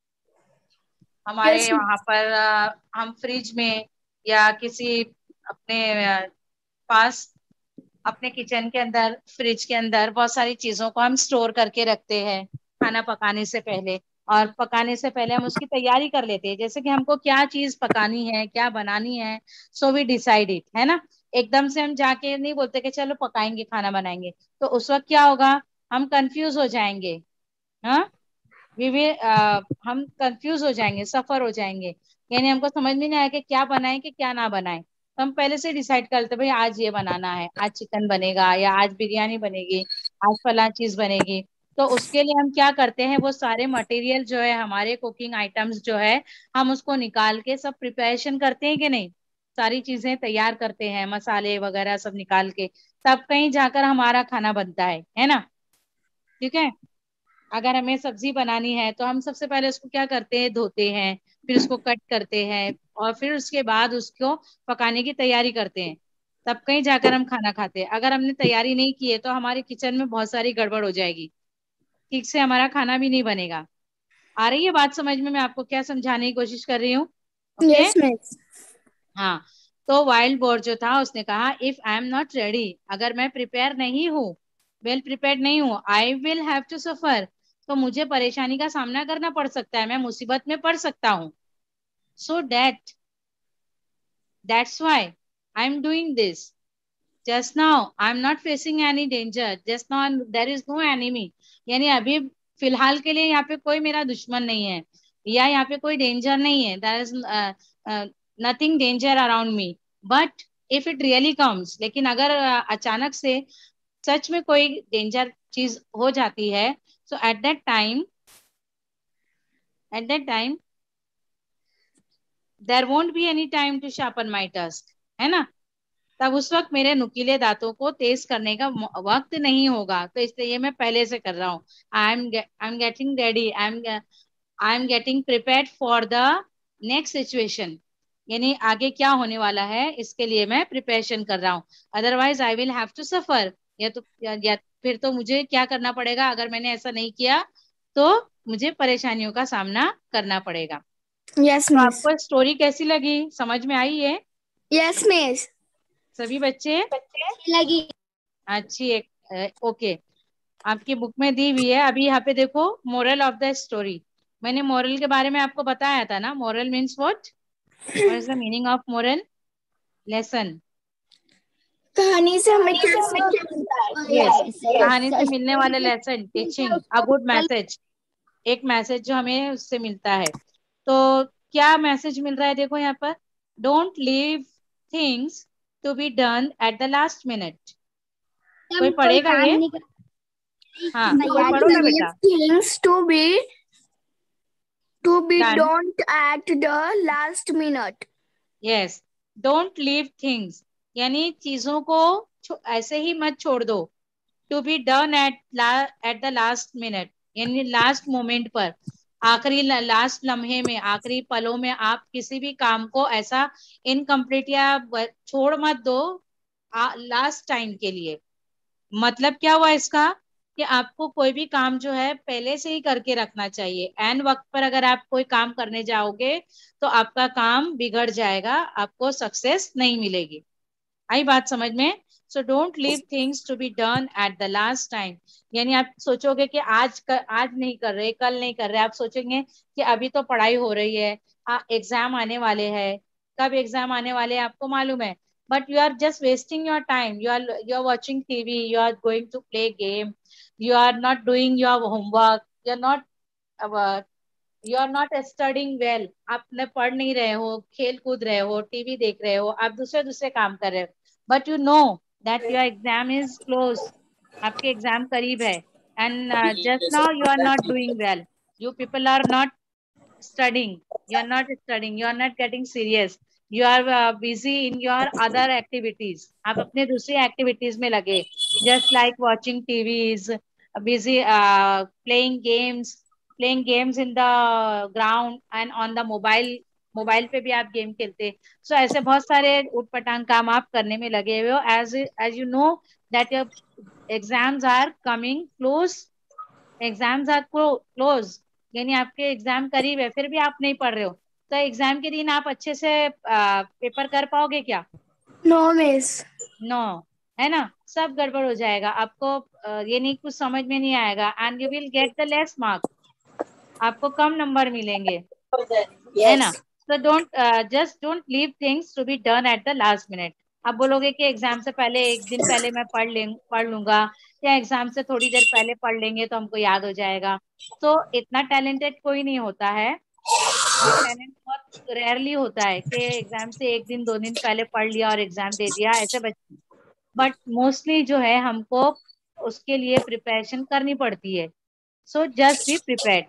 हमारे Yes, वहां miss. पर, अ, हम फ्रिज में या किसी अपने अ, पास, अपने किचन के अंदर, फ्रिज के अंदर बहुत सारी चीजों को हम स्टोर करके रखते हैं खाना पकाने से पहले, और पकाने से पहले हम उसकी तैयारी कर लेते हैं, जैसे कि हमको क्या चीज पकानी है, क्या बनानी है, सो वी डिसाइड इट, है ना? एकदम से हम जाके नहीं बोलते कि चलो पकाएंगे, खाना बनाएंगे, तो उस वक्त क्या होगा, हम कंफ्यूज हो जाएंगे। हाँ, वी विल हम कंफ्यूज हो जाएंगे, सफर हो जाएंगे, यानी हमको समझ में नहीं आया कि क्या बनाए कि क्या ना बनाए। तो हम पहले से डिसाइड करते हैं, भाई आज ये बनाना है, आज चिकन बनेगा या आज बिरयानी बनेगी, आज फला चीज बनेगी। तो उसके लिए हम क्या करते हैं, वो सारे मटेरियल जो है, हमारे कुकिंग आइटम्स जो है, हम उसको निकाल के सब प्रिपरेशन करते हैं कि नहीं, सारी चीजें तैयार करते हैं, मसाले वगैरह सब निकाल के, तब कहीं जाकर हमारा खाना बनता है है ना। ठीक है। अगर हमें सब्जी बनानी है तो हम सबसे पहले उसको क्या करते हैं, धोते हैं, फिर उसको कट करते हैं, और फिर उसके बाद उसको पकाने की तैयारी करते हैं, तब कहीं जाकर हम खाना खाते हैं। अगर हमने तैयारी नहीं की है तो हमारे किचन में बहुत सारी गड़बड़ हो जाएगी, ठीक से हमारा खाना भी नहीं बनेगा। आ रही है बात समझ में, मैं आपको क्या समझाने की कोशिश कर रही हूँ। ओके। Yes, miss. हाँ, तो वाइल्ड बोर जो था उसने कहा, if I am not ready, अगर मैं प्रिपेयर नहीं हूँ, वेल प्रिपेयर्ड नहीं हूँ, I will have to suffer, तो मुझे परेशानी का सामना करना पड़ सकता है, मैं मुसीबत में पड़ सकता हूँ। So that that's why I am doing this. Just now I am not facing any danger, just now there is no enemy, यानी अभी फिलहाल के लिए यहाँ पे कोई मेरा दुश्मन नहीं है, या यहाँ पे कोई डेंजर नहीं है, there is nothing danger around me. But if it really comes, लेकिन अगर uh, अचानक से सच में कोई डेंजर चीज हो जाती है, so at that time at that time there won't be any time to sharpen my tusk, है ना। तब उस वक्त मेरे नुकीले दांतों को तेज करने का मौ- वक्त नहीं होगा, तो इसलिए मैं पहले से कर रहा हूँ। I am I am getting ready, I am I am getting prepared for the next situation, यानी आगे क्या होने वाला है इसके लिए मैं प्रिपरेशन कर रहा हूँ। Otherwise I will have to suffer, या तो या, या फिर तो मुझे क्या करना पड़ेगा, अगर मैंने ऐसा नहीं किया तो मुझे परेशानियों का सामना करना पड़ेगा। Yes, तो miss. आपको स्टोरी कैसी लगी, समझ में आई है Yes, miss. सभी बच्चे? लगी. अच्छी एक ओके, आपकी बुक में दी हुई है। अभी यहाँ पे देखो, मोरल ऑफ द स्टोरी, मैंने मोरल के बारे में आपको बताया था ना, moral means what, what is the meaning of moral, lesson. कहानी से हमें क्या सीखने मिलता यस, है? कहानी से मिलने वाले lesson, teaching a good message, एक मैसेज जो हमें उससे मिलता है। तो क्या मैसेज मिल रहा है, देखो यहाँ पर, don't leave things to be done at the last minute. कोई जब कोई पढ़ेगा काम ये? नहीं हाँ, कोई कर पढ़ोगे leave बेटा? things to be to be done, don't at the last minute. Yes, don't leave things, यानी चीजों को छो- ऐसे ही मत छोड़ दो, to be done at at the last minute, यानी लास्ट मोमेंट पर, आखिरी लास्ट लम्हे में, आखिरी पलों में आप किसी भी काम को ऐसा इनकम्प्लीट या ब- छोड़ मत दो लास्ट टाइम के लिए। मतलब क्या हुआ इसका, कि आपको कोई भी काम जो है पहले से ही करके रखना चाहिए, एन वक्त पर अगर आप कोई काम करने जाओगे तो आपका काम बिगड़ जाएगा, आपको सक्सेस नहीं मिलेगी। आई बात समझ में? So don't leave things to be done at the last time, यानी आप सोचोगे कि आज कर, आज नहीं कर रहे, कल नहीं कर रहे, आप सोचेंगे कि अभी तो पढ़ाई हो रही है, एग्जाम आने वाले हैं, कब एग्जाम आने वाले हैं आपको मालूम है, but you are just wasting your time, you are you are watching TV, you are going to play game, you are not doing your homework, you are not you are not studying well, आप न पढ़ नहीं रहे हो, खेल कूद रहे हो, टीवी देख रहे हो, आप दूसरे दूसरे काम कर रहे हो, but you know that your exam is close, आपके एग्जाम करीब है, and just now you are not doing well, you people are not studying, you are not studying, you are not getting serious, you are uh, busy in your other activities, आप अपने दूसरी activities में लगे, just like watching T Vs, busy uh, playing games, playing games in the ground and on the mobile, mobile पे भी आप game खेलते, सो so, ऐसे बहुत सारे उटपटांग काम आप करने में लगे हुए हो, as as you know that your exams are coming close, exams are close, यानी आपके एग्जाम करीब है, फिर भी आप नहीं पढ़ रहे हो, तो एग्जाम के दिन आप अच्छे से आ, पेपर कर पाओगे क्या? No, miss. नो, है ना, सब गड़बड़ हो जाएगा आपको, आ, ये नहीं, कुछ समझ में नहीं आएगा, and you will get the less mark, आपको कम नंबर मिलेंगे, है ना। Yes. तो don't just don't leave things to be done at the last minute, आप बोलोगे कि एग्जाम से पहले एक दिन पहले मैं पढ़ ले पढ़ लूंगा, या एग्जाम से थोड़ी देर पहले पढ़ लेंगे तो हमको याद हो जाएगा। तो इतना टैलेंटेड कोई नहीं होता है, ये टैलेंट बहुत रेयरली होता है कि एग्जाम से एक दिन दो दिन पहले पढ़ लिया और एग्जाम दे दिया ऐसे बच्चे। बट मोस्टली जो है हमको उसके लिए प्रिपरेशन करनी पड़ती है। So just be prepared.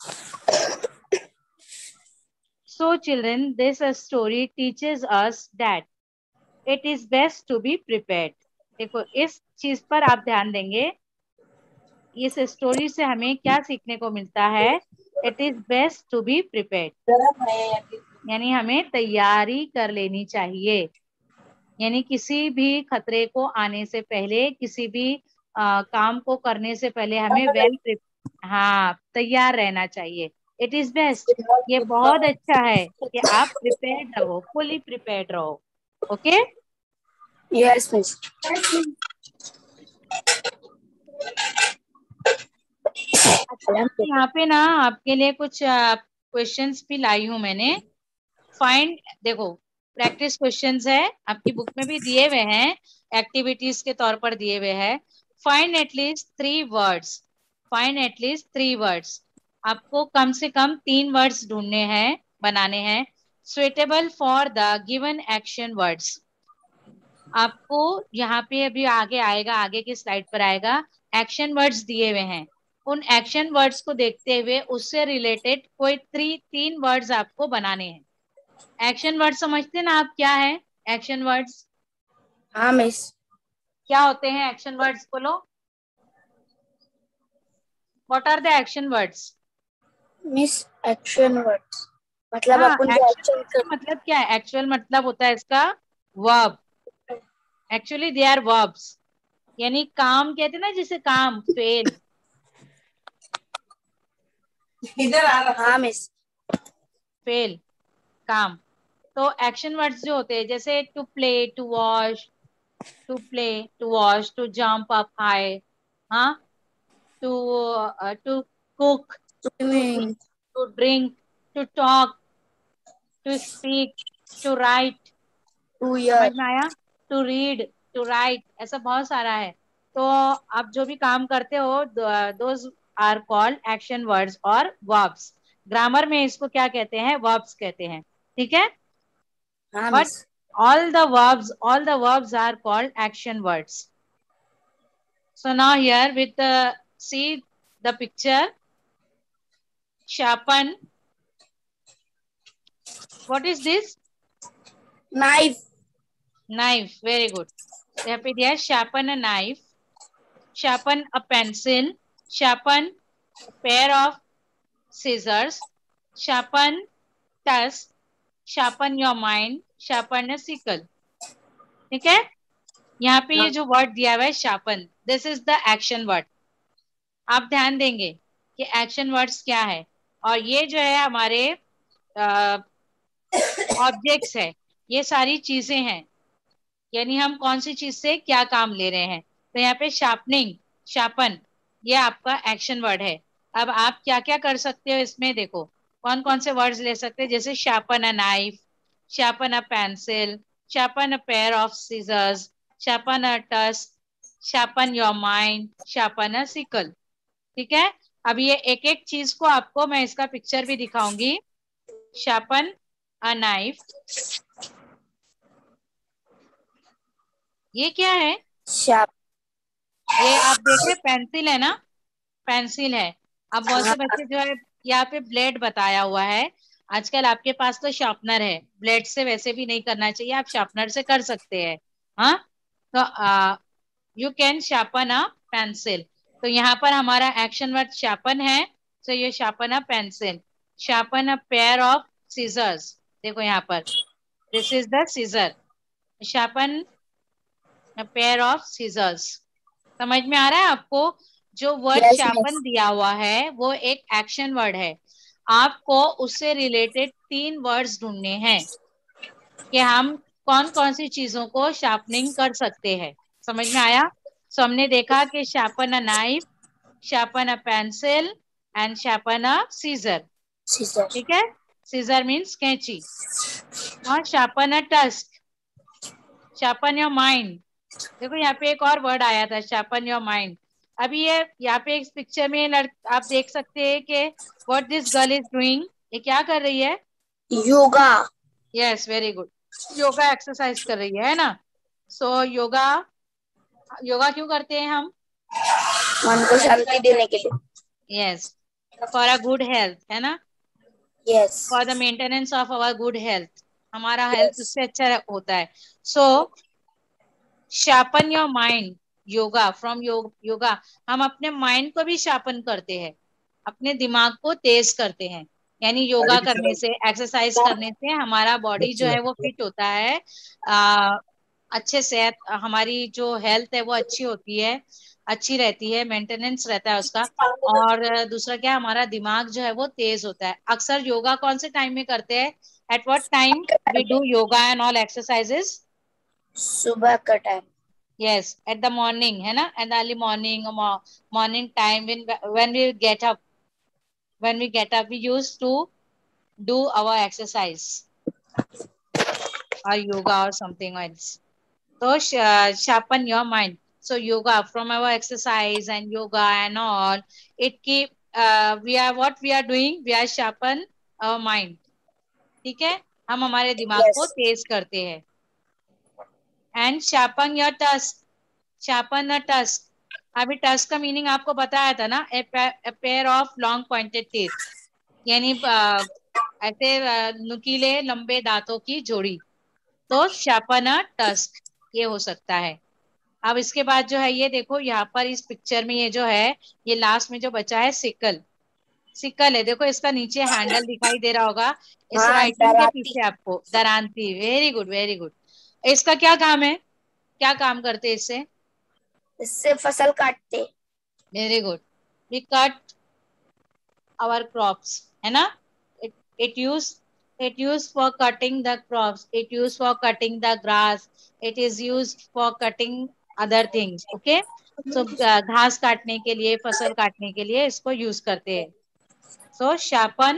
So children, this story teaches us that it is best to be prepared. देखो इस चीज पर आप ध्यान देंगे, इस स्टोरी से हमें क्या सीखने को मिलता है? It is best to be prepared, यानी हमें तैयारी कर लेनी चाहिए, यानी किसी भी खतरे को आने से पहले, किसी भी आ, काम को करने से पहले हमें वेल हाँ तैयार रहना चाहिए। इट इज बेस्ट, ये बहुत अच्छा है कि आप प्रिपेयर्ड रहो, फुली प्रिपेयर्ड रहो। Okay yes miss. यहाँ पे ना आपके लिए कुछ क्वेश्चंस भी लाई हूं मैंने। फाइंड, देखो प्रैक्टिस क्वेश्चंस है, आपकी बुक में भी दिए हुए हैं, एक्टिविटीज के तौर पर दिए हुए हैं। Find at least three words, find at least three words, आपको कम से कम तीन वर्ड्स ढूंढने हैं, बनाने हैं, suitable for the given action words. आपको यहाँ पे अभी आगे आएगा, आगे की स्लाइड पर आएगा, एक्शन वर्ड्स दिए हुए हैं। उन एक्शन वर्ड्स को देखते हुए उससे रिलेटेड कोई थ्री तीन वर्ड्स आपको बनाने हैं। एक्शन वर्ड्स समझते हैं ना आप, क्या है एक्शन वर्ड्स? हाँ मिस। क्या होते हैं एक्शन वर्ड्स, बोलो। What are the action words? Miss action words मतलब हाँ, अपन जो एक्शन एक्शन वर्ड्स का मतलब क्या है? एक्चुअल मतलब होता है इसका verb, actually they are verbs, यानी काम कहते हैं ना, जिसे काम, फेल। इधर आ रहा। हाँ मिस। फेल, काम। तो एक्शन वर्ड्स जो होते हैं, जैसे to play, to wash, to play, to wash, to jump up high, हाँ, to to cook, to swimming, eat, to drink, to talk, to speak, to write. To समझ ईयर, में आया? टू रीड, टू राइट, ऐसा बहुत सारा है। तो आप जो भी काम करते हो, those are called action words और वर्ब्स। ग्रामर में इसको क्या कहते हैं? वर्ब्स कहते हैं, ठीक है। हाँ But miss. all the verbs, all the verbs are called action words. So now here with the, see the picture, sharpen. What is this? Knife. Knife. Very good. यहाँ पे दिया sharpen a knife, sharpen a pencil, sharpen a pair of scissors, sharpen tusk, sharpen your mind, sharpen a sickle. ठीक है। यहाँ पे ये जो word दिया हुआ है sharpen, this is the action word. आप ध्यान देंगे कि एक्शन वर्ड्स क्या है, और ये जो है हमारे ऑब्जेक्ट्स है, ये सारी चीजें हैं, यानी हम कौन सी चीज से क्या काम ले रहे हैं। तो यहाँ पे शार्पनिंग, शार्पन, ये आपका एक्शन वर्ड है। अब आप क्या क्या कर सकते हो इसमें, देखो कौन कौन से वर्ड्स ले सकते हैं, जैसे sharpen a knife, sharpen a pencil, sharpen a pair of scissors, sharpen a tusk, sharpen your mind, sharpen a sickle. ठीक है। अब ये एक एक चीज को आपको मैं इसका पिक्चर भी दिखाऊंगी। शार्पन अ नाइफ, ये क्या है? शार्प। ये आप देख रहे पेंसिल है ना, पेंसिल है। अब बहुत से बच्चे जो है यहाँ पे ब्लेड बताया हुआ है, आजकल आपके पास तो शार्पनर है, ब्लेड से वैसे भी नहीं करना चाहिए, आप शार्पनर से कर सकते हैं। हाँ, तो you can sharpen a pencil. तो यहाँ पर हमारा एक्शन वर्ड शार्पन है, तो ये sharpen a pencil. Sharpen a pair of scissors, देखो यहाँ पर, this is the scissor, sharpen a pair of scissors. समझ में आ रहा है आपको? जो वर्ड यस शार्पन मिस। दिया हुआ है वो एक एक्शन वर्ड है। आपको उससे रिलेटेड तीन वर्ड्स ढूंढने हैं कि हम कौन कौन सी चीजों को शार्पनिंग कर सकते हैं। समझ में आया? सो हमने देखा कि sharpen a knife, sharpen a pencil and sharpen a scissor. Scissor. ठीक है, सीजर मीन्स कैंची। और sharpen a tusk, sharpen your mind. देखो यहाँ पे एक और वर्ड आया था, शार्पन योर माइंड। अभी ये यहाँ पे इस पिक्चर में लड़ आप देख सकते हैं कि what this girl is doing, ये क्या कर रही है? Yoga. Yes, very good, yoga exercise कर रही है ना। सो so, योगा योगा क्यों करते हैं हम? मन को शांति देने के लिए। Yes, for a good health, है ना, yes. For the maintenance of our good health, हमारा हेल्थ Yes. उससे अच्छा होता है। So sharpen your mind, yoga, from yoga yoga हम अपने माइंड को भी शार्पन करते हैं, अपने दिमाग को तेज करते हैं। यानी योगा करने से, एक्सरसाइज करने से हमारा बॉडी जो है वो फिट होता है, आ, अच्छे सेहत, हमारी जो हेल्थ है वो अच्छी होती है, अच्छी रहती है, मेंटेनेंस रहता है उसका। और दूसरा क्या, हमारा दिमाग जो है वो तेज होता है। अक्सर योगा कौन से टाइम में करते हैं? At what time we do yoga and all exercises? सुबह का time. Yes, at the morning, है ना, at the early morning or morning time, when when we get up, when we get up, we used to do our exercise or yoga or something else. So sh- sharpen your mind. So yoga, from our exercise and yoga and all, it keep uh, we are what we are doing. We are sharpen our mind. ठीक है, हम हमारे दिमाग को Yes. तेज करते हैं। And sharpen your tusk. Sharpen a tusk. अभी tusk का मीनिंग आपको बताया था ना, a pair of long pointed teeth, यानी अ, ऐसे अ, नुकीले लंबे दांतों की जोड़ी। तो शार्पन अ टस्क, ये हो सकता है। अब इसके बाद जो है ये देखो यहाँ पर इस पिक्चर में ये जो है, ये लास्ट में जो बचा है सिकल, सिकल है, देखो इसका नीचे हैंडल दिखाई दे रहा होगा इस हाँ, राइटिंग के डराती। पीछे आपको, दरांती। Very good, very good. इसका क्या काम है, क्या काम करते हैं इससे? इससे फसल काटते। Very good, we cut our crops, है ना, it it use it used for cutting the crops, it used for cutting the grass, it is used for cutting other things, okay? So uh, घास काटने के लिए, फसल काटने के लिए इसको यूज करते हैं। so sharpen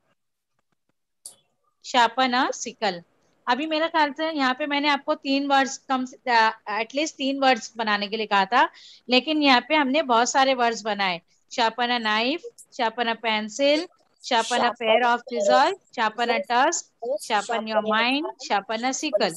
sharpen a sickle। अभी मेरे ख्याल से यहाँ पे मैंने आपको तीन वर्ड्स कम एटलीस्ट तीन वर्ड्स बनाने के लिए कहा था, लेकिन यहाँ पे हमने बहुत सारे वर्ड्स बनाए। sharpen a knife, sharpen a pencil, sharpen a pair of scissors, sharpen a tusk, sharpen your mind, sharpen a sickle।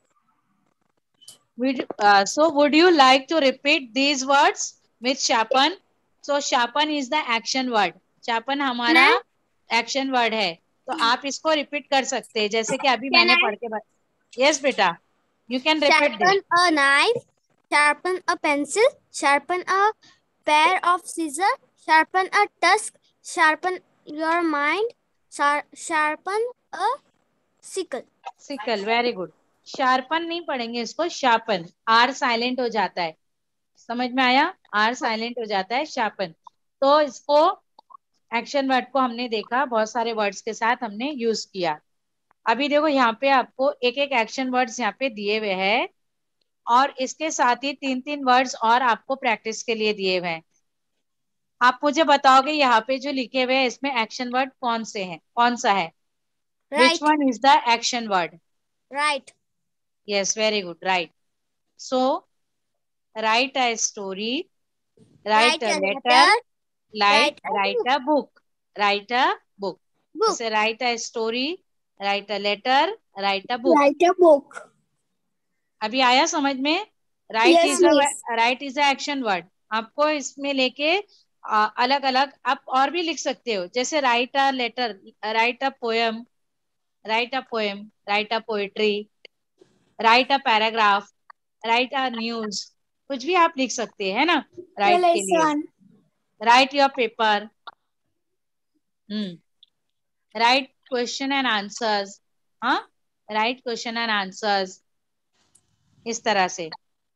Would, uh, so would you like to repeat these words with sharpen? So sharpen is the action word, sharpen हमारा Can action word है, तो आप इसको repeat कर सकते हैं, जैसे कि अभी Can मैंने I पढ़ के बता। यस बेटा, you can repeat this. sharpen a knife? Sharpen a pencil? Sharpen a pair of scissors? Sharpen a tusk? Sharpen your mind? Shar- sharpen a sickle. Sickle, very good. Sharpen नहीं पढ़ेंगे इसको, sharpen, are silent हो जाता है, समझ में आया, are silent हो जाता है, शार्पन। तो इसको एक्शन वर्ड को हमने देखा, बहुत सारे वर्ड्स के साथ हमने यूज किया। अभी देखो यहाँ पे आपको एक एक एक्शन वर्ड्स यहाँ पे दिए हुए हैं, और इसके साथ ही तीन तीन वर्ड्स और आपको प्रैक्टिस के लिए दिए हुए हैं। आप मुझे बताओगे यहाँ पे जो लिखे हुए हैं इसमें एक्शन वर्ड कौन से हैं, कौन सा है? Which Right. One is the action word? Right. Yes, very good, right. So write a story, write Write a a letter, letter. Like Write a write a book, write a book. book. जैसे write a story, write a letter, write a book. Write a book. अभी आया समझ में? Write Yes, is miss. Write is a action word. आपको इसमें लेके अलग अलग आप और भी लिख सकते हो, जैसे write a letter, write a poem, write a poem, write a poetry, write a paragraph, write a news, कुछ भी आप लिख सकते हैं, है ना, राइट के लिए। Lesson. Write your paper, hmm, write question and answers, हाँ, राइट क्वेश्चन एंड आंसर्स, इस तरह से।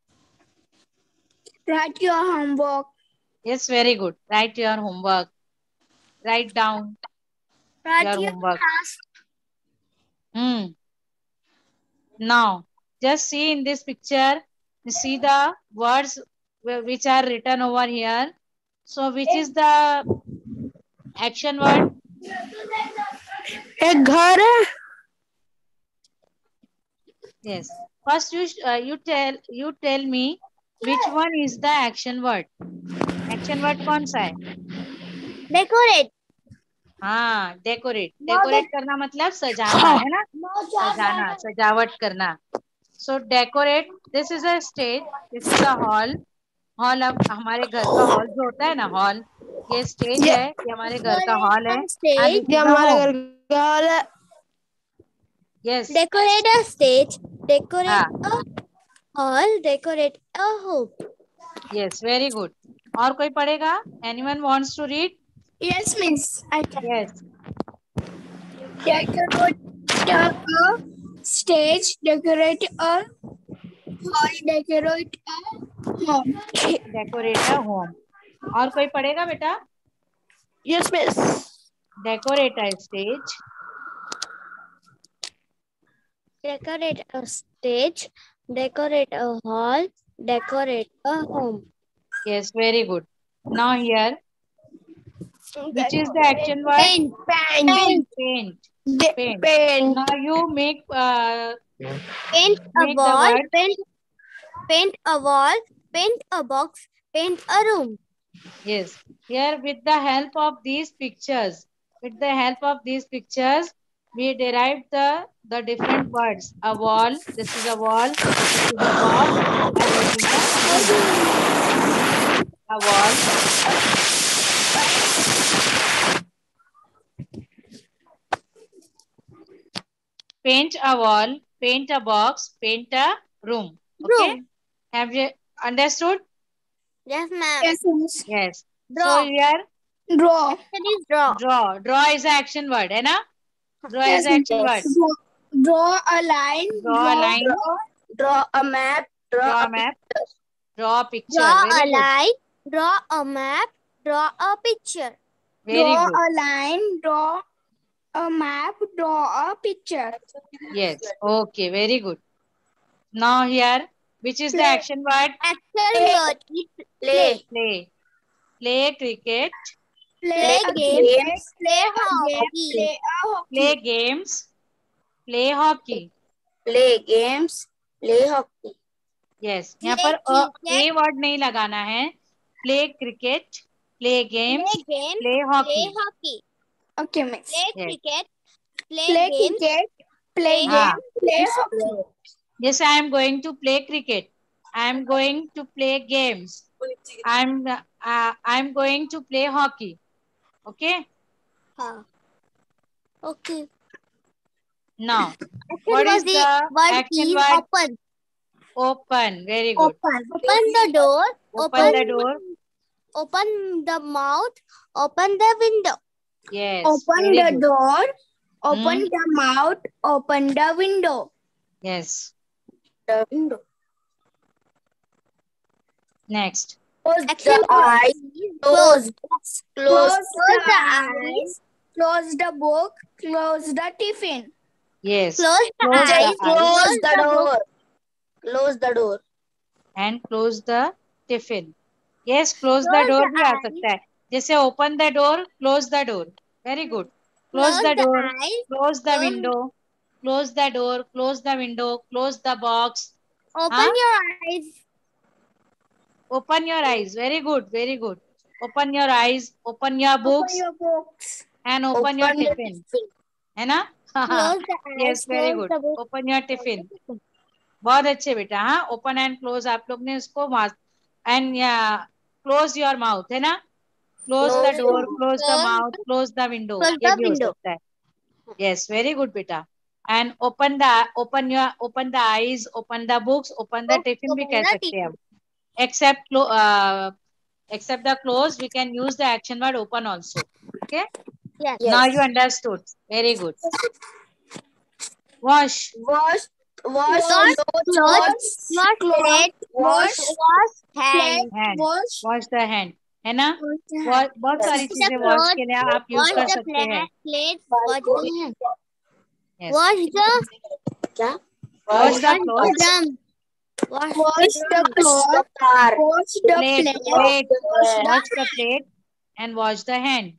Write your homework. Yes, very good, write your homework, write down Write your your homework. task. Hmm. Now, just see in this picture, see the words wh- which are written over here. So, which is the action word? एक घर है। Yes. First, you uh, you tell you tell me which one is the action word. Action word कौन सा है? Decorate. हाँ, decorate. Decorate करना मतलब सजाना है ना, सजाना, सजावट करना. So decorate. This is a stage. This is a hall. Hall अब हमारे घर का हॉल जो होता है ना, हॉल, ये स्टेज है, ये हमारे घर का हॉल है. Stage. ये हमारे घर का हॉल है. Yes. Decorate a stage. Decorate हाँ. a hall. Decorate a home. Yes, very good. और कोई पढ़ेगा? Anyone wants to read? Yes, miss. I can. Yes. Decorate a stage. Decorate a hall. Decorate a home. Decorate a home. और कोई पढ़ेगा बेटा? Yes, miss. Decorate a stage. Decorate a stage. Decorate a hall. Decorate a home. Yes, very good. Now here, which is the action word? Paint. Paint. Paint. Paint. De- Paint. paint. Now you make uh, Paint a make the wall. word. Paint. Paint a wall. Paint a box. Paint a room. Yes. Here, with the help of these pictures, with the help of these pictures, we derive the the different words. A wall. This is a wall. This is a box, and this is a room. A wall. Paint a wall. Paint a box. Paint a room. Okay. Room. Have you understood? Yes, ma'am. Yes, miss. Yes. Draw. So here, Draw. That is draw. draw. Draw is the action word, है ना? Draw Yes, is the action yes. word. Draw, draw a line. Draw a line. Draw, draw a map. Draw, Draw a a map. Draw a picture. Draw Very a good. line. Draw a map. Draw a picture. Very draw good. a line. Draw a map. Draw a picture. Yes. Okay. Very good. Now here, which is the Play. action word? Action word is Play. Play. Play cricket. play a games. game. Play a game. hockey. Play a hockey. Play games. Play hockey. Play games. Play hockey. Yes. यहाँ Play पर अ cricket. A word नहीं लगाना है. Play cricket. Play games. Play games. Play hockey. Play hockey. Okay, miss. Play Yes. cricket. Play, Play games. cricket. Play Play हाँ. game. Play hockey. Yes, I am going to play cricket. I am going to play games. I am uh, I am going to play hockey. Okay. Huh. Okay. Now, Action what word is is, the word action is word? open. Open. Very good. Open. Open the door. Open Open the door. Open the mouth. Open the window. Yes. Open Very the good. door. Open Hmm. the mouth. Open the window. Yes. The window. Next. Close Action the eyes. close. Close. Close Close, the, the eyes. Close the book. Close the tiffin. Yes. Close the Close eyes. the eyes Close the book. Close the door. and close the tiffin. Yes. Close the Close door the भी आ eyes. सकता है. जैसे open the door, close the door. Very good. Close Close the the door. eyes. Close the Close- window. Close the door. Close the window. Close the box. Open Huh? your eyes. Open your eyes. Very good. Very good. Open your eyes. Open your books. Open your books. And open, your the tiffin. है ना? Close the eyes. Yes, very close good. the book. Open your tiffin. बहुत अच्छे बेटा. हाँ, open and close आप लोग ने उसको and yeah, close your mouth है ना? Close the Close door, the- close the close- mouth, close the window. close ये the भी हो window. सकता है. Yes, very good बेटा. And open the open your open the eyes, open the books, open the tiffin भी Open कह the सकते हैं. tiffin. Except clo- uh, except the close, we can use the action word open also. Okay. Yes. Now you understood. Very good. Wash. Wash. Wash. Wash Clothes. clothes. Wash plate. Wash. Wash hand. Hand. Wash. Wash the hand. है ना? Wash the hand. Wa- बहुत सारी Wash the चीजें wash clothes. के लिए आप use Wash कर the सकते हैं. plate. Plate. Wash the hand. Yes. Wash the क्या? Wash the wash the clothes. drum. Wash Wash the the drum. cloth. Wash the Plate. plate. Plate. Wash the- Wash the plate and wash the hand.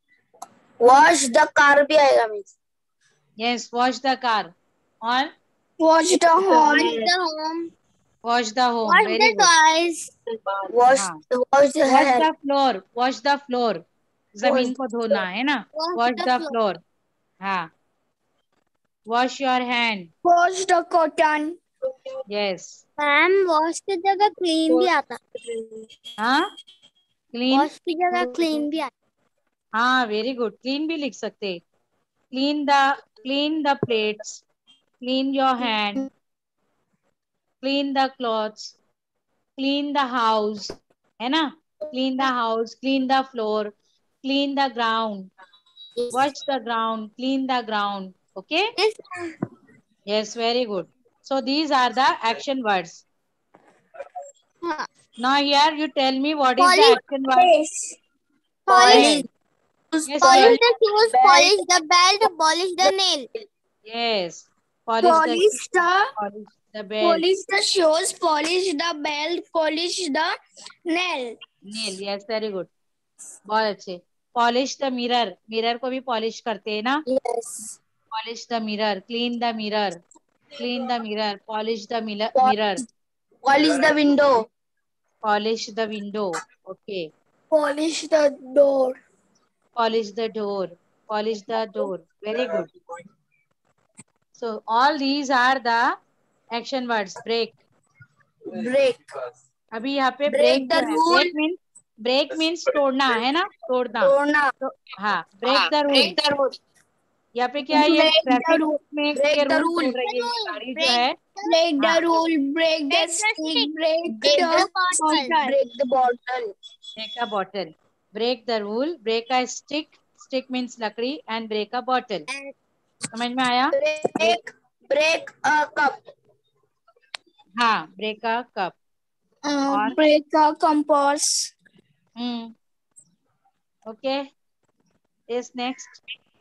Wash the car भी आएगा miss. Yes. Wash the car. और Wash the home. Wash the home. Wash the home. Wash Very the good. toys. Wash, हाँ. wash the Wash hair. the floor. Wash the floor. जमीन को धोना है ना. Wash Wash the the floor. floor. हाँ. Wash your hand. Wash the cotton. Yes. Ma'am wash की जगह clean भी आता. हाँ. Clean. वॉश की जगह क्लीन भी आता. हाँ, very good. Clean भी लिख सकते. Clean the clean the plates. Clean your hand. Clean the clothes. Clean the house. है ना? Clean the house. Clean the floor. Clean the ground. Wash the ground. Clean the ground. Okay? Yes. Yes, very good. So these are the action words. हाँ. Now here you tell me what is the Polish. action word. Polish. Yes, Polish polish. the shoes. Polish the belt. Polish the nail. Yes. Polish, Polish the, the- polish the belt. Polish the shoes. Polish the belt. Polish the nail. Nail. Yes, very good. बहुत अच्छे. Polish the mirror. Mirror को भी polish करते हैं ना? Yes. Polish the mirror. Clean the mirror. Clean the mirror. Polish the mirror. Mirror. Polish the window. Polish the window. Okay. Polish the door. Polish the door. Polish the door. Very good. So all these are the action words. Break. Break. अभी यहाँ पे Break break the जो है. rule. Break means break means तोड़ना है ना? तोड़ना. तोड़ना. तो हाँ, break the rule. Break the rule. यहाँ पे क्या है? ये Break the ट्रैफिक rule. में Break के the रूल rule. तोड़ रही है ये गाड़ी जो Break है. Break the हाँ. rule. Break the Break the stick. stick. Break Break the the bottle. bottle. Break the bottle. Break a bottle. Break the rule. Break a stick. Stick means लकड़ी and break a bottle. समझ में आया? Break. Break a cup. हाँ, break a cup. Uh, और break a compass. Hmm. Okay. Yes, next.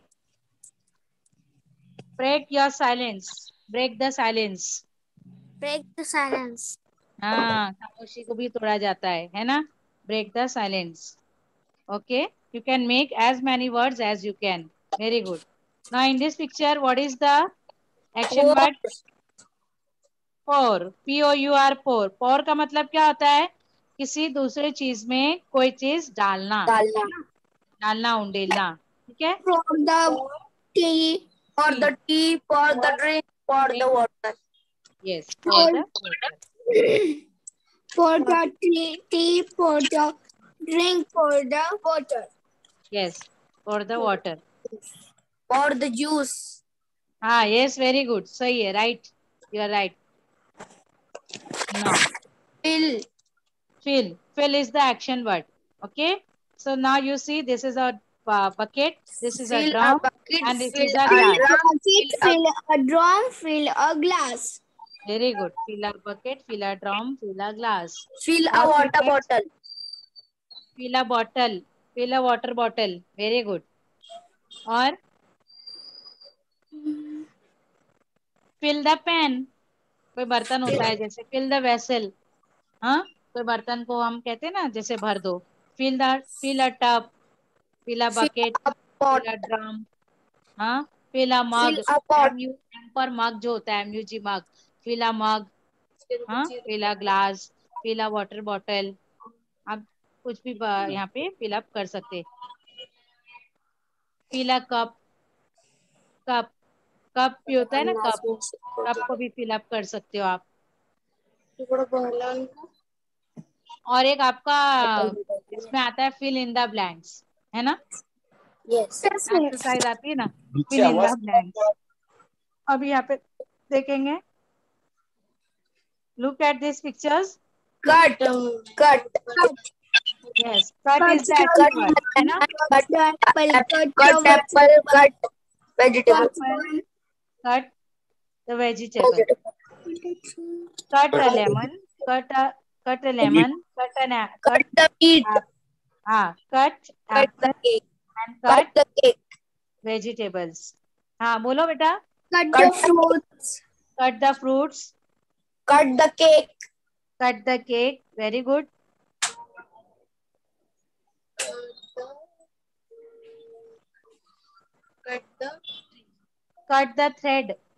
Break your silence. Break the silence. Break the silence. हाँ, खामोशी को भी तोड़ा जाता है, है ना? Break the silence. Okay. You can make as many words as you can. Very good. Now in this picture, what is the action Pour. word? Pour. P O U R. Pour. Pour का मतलब क्या होता है? किसी दूसरे चीज में कोई चीज डालना. डालना. डालना, उंडेलना. ठीक है? Pour the tea. Pour the tea. Pour the drink. Pour the water. Yes. Pour the water. Pour the tea. Tea. Pour the drink. Pour the water. Yes. Pour the water. Pour the juice. हाँ, yes, very good. सही है, right. You are right. Now, Fill. fill. Fill is the action word. Okay. So now you see this is a uh, bucket. This is Fill a drum. a bucket. And this Fill is a a glass. drum. Fill a drum. Fill a glass. Very good. Fill a bucket. Fill a drum. Fill a glass. Fill a Or water bucket. bottle. Fill a bottle. Fill a water bottle. Very good. और fill the pan. कोई बर्तन होता है जैसे fill the vessel. हाँ, कोई बर्तन को हम कहते हैं ना जैसे भर दो. Fill the fill a tub. Fill a bucket. Fill a pot. Fill a drum. हाँ, fill a mug. Fill a pot. M U M पर mug जो होता है M U G mug. Fill a mug. हाँ, fill a glass. Fill a water bottle. आप कुछ भी यहाँ पे fill up कर सकते. Fill a cup. Cup. Cup भी होता है ना, कप. कप को भी fill up कर सकते हो आप. और एक आपका इसमें आता है fill in the blanks, है ना? Yes. एक्सरसाइज आती है ना, fill in the blanks. अभी यहाँ पे देखेंगे. Look at these pictures. Cut. Cut. Yes, cut is the action word, है ना? Cut apple. Cut apple. Cut vegetable. Cut the vegetable. Cut a lemon. Cut a cut a lemon. Cut an cut. Cut the meat. हाँ, cut Cut the apple cake. and cut Cut the cake. vegetables. हाँ, बोलो बेटा. Cut the fruits. Cut the fruits. Cut the cake. Cut the cake. Very good. Cut the Cut the thread.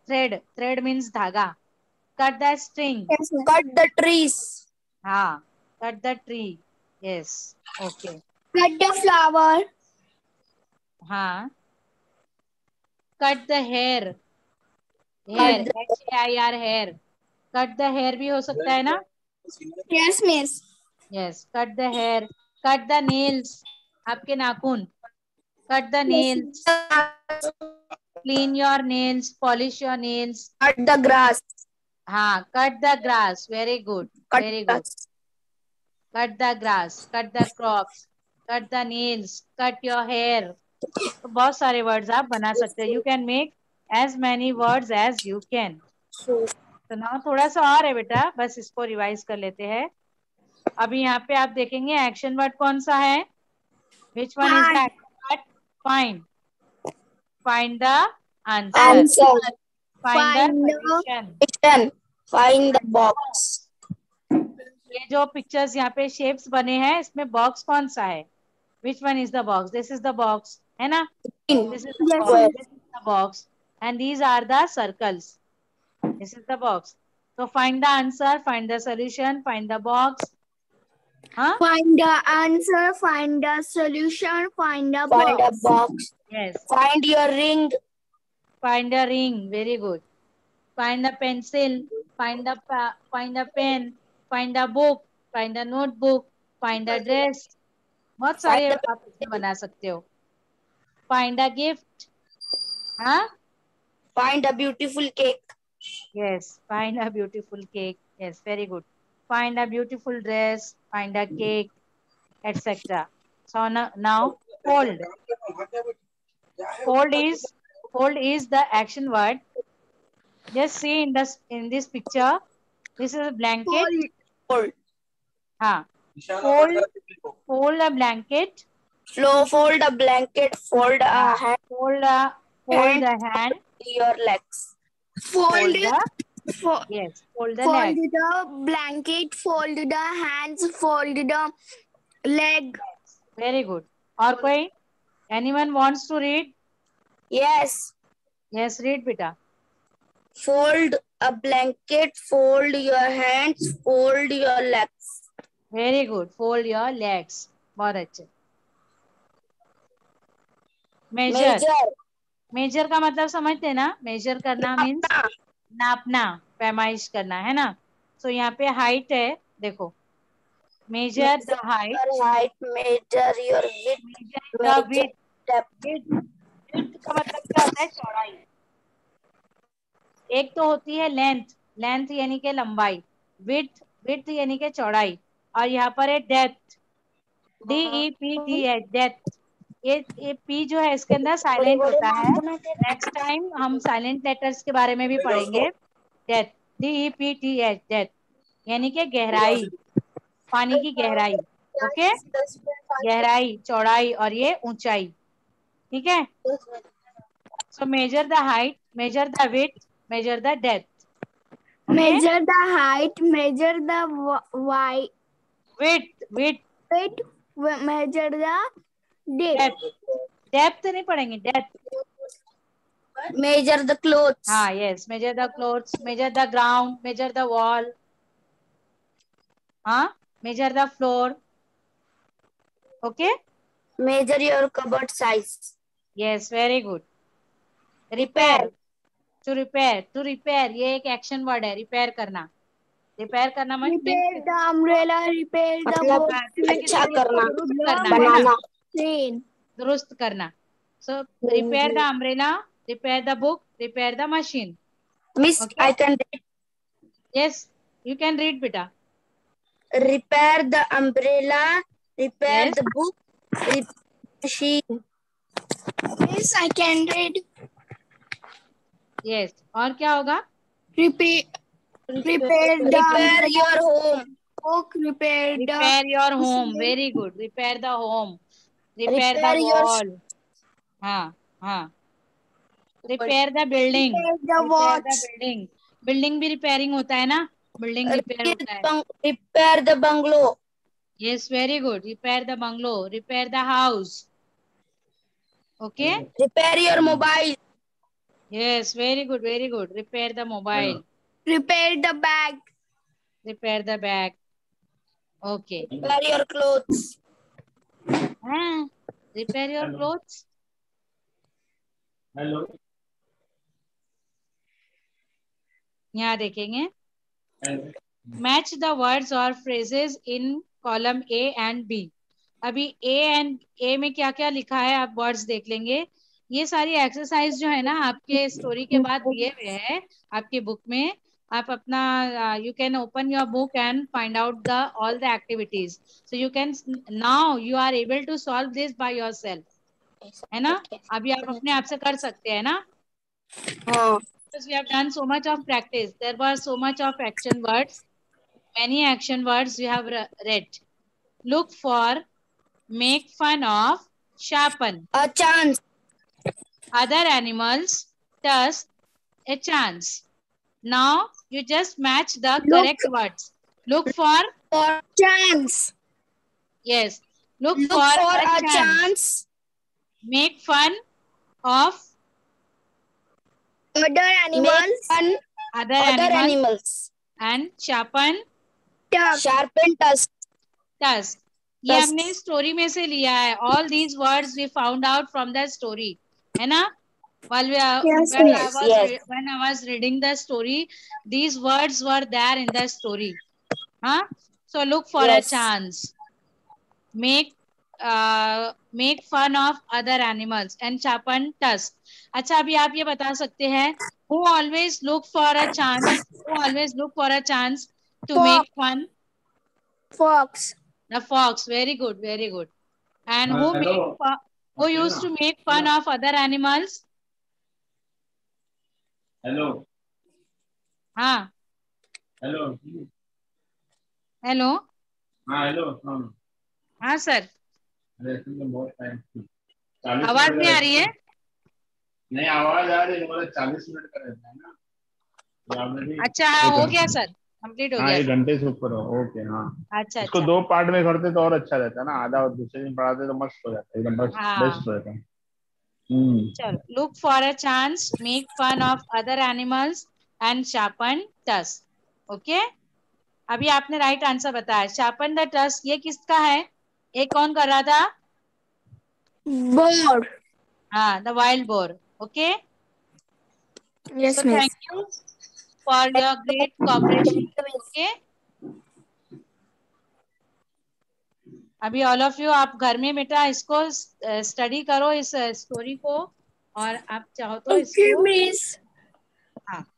thread. Thread means धागा. Cut the string. Yes, miss. Cut the trees. हाँ, cut the tree. Yes. Okay. Cut the flower. हाँ. Cut the hair. Hair. Cut the- H A I R hair. Cut the hair भी हो सकता है ना? Yes, miss. Yes. Cut the hair. Cut the nails. आपके नाखून. Cut the nails. Clean your nails. Polish your nails. Cut the grass. हाँ. Cut the grass. Very good. Cut Very the good. Cut the grass. Cut the crops. Cut the nails. Cut your hair. तो बहुत सारे words आप बना सकते हैं. You can make as many words as you can. तो now थोड़ा सा और है बेटा, बस इसको रिवाइज कर लेते हैं. अभी यहाँ पे आप देखेंगे एक्शन वर्ड कौन सा है. Which one is that? Find. Find the answer. Answer. Find the Find the- solution. Find the box. ये जो पिक्चर्स यहाँ पे शेप्स बने हैं, इसमें बॉक्स कौन सा है? Which one is the box? This is the box, है ना? This is the Yes, box. sir. This is the box, and these are the circles. This is the box. So find the answer, find the solution, find the box. Huh? Find the answer. Find the solution. Find the Find a box. box. Yes. Find your ring. Find a ring. Very good. Find the pencil. Find the pa find the pen. Find the book. Find the notebook. Find the dress. बहुत सारे Find आप इसमें बना सकते हो. Find a gift. हाँ? Find a beautiful cake. Yes, find a beautiful cake. Yes, very good. Find a beautiful dress, find a cake, et cetera. So now, now fold. Fold is fold is the action word. Just see in this in this picture. This is a blanket. Fold. हाँ. Fold fold a blanket. Flow. Fold a blanket. Fold a hand. Fold a fold the hand. Your legs. Fold Fold it. the Fo- yes. Fold the Fold leg. the blanket. Fold the hands. Fold the leg. Very good. और कोई? Anyone wants to read? Yes. Yes, read बेटा. Fold a blanket. Fold your hands. Fold your legs. Very good. Fold your legs. बहुत अच्छे. Measure. Measure. Measure का मतलब समझते हैं ना? Measure करना means नापना, पैमाइश करना, है ना? So यहाँ पे height है, देखो. Measure the height. Your height. Measure your width. Measure the width. Depth. Width. Width का मतलब क्या होता है? चौड़ाई. एक तो होती है लेंथ. लेंथ यानी कि लंबाई. Width. Width यानी कि चौड़ाई. और यहाँ पर है depth. D E P T H. Depth. ये ये पी जो है इसके अंदर साइलेंट होता है. नेक्स्ट टाइम हम साइलेंट लेटर्स के बारे में भी पढ़ेंगे. Depth. D E P T H. Depth यानी कि गहराई, पानी की गहराई. ओके, गहराई, चौड़ाई और ये ऊंचाई. ठीक है. So measure the height, measure the width, measure the depth. Measure the height. Measure the wide. Width. Width. Width. Measure the depth. Depth. Depth नहीं पढ़ेंगे. डेप्थ. Measure the clothes. हाँ, yes. Measure the clothes, measure the ground, measure the wall. हाँ, measure the floor. Okay? Measure your cupboard size. Yes, very good. Repair. To repair. To repair. ये एक action word है. Repair करना. Repair करना मतलब Repair the umbrella. Repair the मतलब boat. अच्छा करना, दुरुस्त करना, है ना? बनाना. Train. दुरुस्त करना. So repair the umbrella, repair the book, repair the machine. Miss, Okay. I can read. Yes, you can read beta. Repair the umbrella. Repair Yes. the book. Repair the machine. Yes, I can read. Yes. और क्या होगा? Repair. Repair the Repair your home. book. Repair the. Repair your home. Very good. Repair the home. Repair, Repair the your- wall. हाँ, हाँ. Repair the building. Repair the Repair watch. the building. Building भी repairing होता है ना? Building repair होता है. Bung- Repair the bungalow. Yes, very good. Repair the bungalow. Repair the house. Okay? Repair your mobile. Yes, very good, very good. Repair the mobile. Repair the bag. Repair the bag. Okay. Repair your clothes. Ah, repair your Hello. clothes. Hello. यहाँ देखेंगे. Hello. Match the words or phrases in column A and B. अभी A and A में क्या क्या लिखा है आप words देख लेंगे. ये सारी एक्सरसाइज जो है ना आपके स्टोरी के बाद दिए हुए हैं आपके बुक में. आप अपना you can open your book and find out the all the activities. So you can now you are able to solve this by yourself. है ना. अभी आप अपने आप से कर सकते हैं ना. हाँ. Because we have done so much of practice. There were so much of action words. Many action words you have read. Look for, make fun of, sharpen. A chance. Other animals, tusk, a chance. Now you just match the Look. correct words. Look for, For chance. yes. Look, Look for, for a, a chance. chance. Make fun of Other animals. Make fun other, other animals. animals. And sharpen, Tusk. Sharpen tusk. tusk. ये Tusk. हमने story में से लिया है. All these words we found out from the story. है ना. While we are, Yes, when yes, I was yes. when I was reading the story, these words were there in the story. Huh? So look for Yes. a chance. Make uh, make fun of other animals and sharpen tusk. अच्छा अभी आप ये बता सकते हैं. Who always look for a chance? Who always look for a chance to Fox. make fun? Fox. The fox. Very good, very good. And Uh, who hello. make fun, who used to make fun of other animals? Hello. हाँ. Hello. Hello. हाँ hello. हाँ. हाँ sir. अरे तुमने बहुत time. चालीस आवाज minute नहीं आ रही है. नहीं आवाज आ रही है. मतलब चालीस मिनट का रहता है ना. तो आपने भी अच्छा हाँ हो गया सर. कंप्लीट हो हाँ गया. एक घंटे से ऊपर हो. ओके. हाँ अच्छा इसको अच्छा. दो पार्ट में करते तो और अच्छा रहता है ना. आधा और दूसरे दिन पढ़ाते तो मस्त हो जाता है. एकदम बेस्ट हाँ. बेस्ट रहता है. हम्म. चलो. Look for a chance, make fun of other animals and sharpen tusk. Okay. अभी आपने राइट आंसर बताया. शार्पन द टस्क ये किसका है. एक कौन कर रहा था. Boar. हाँ the wild boar. Okay. Yes, So miss. thank you for your great cooperation. Okay. अभी ऑल ऑफ यू आप घर में बेटा इसको स्टडी करो इस स्टोरी को. और आप चाहो तो Okay, इसको miss. हाँ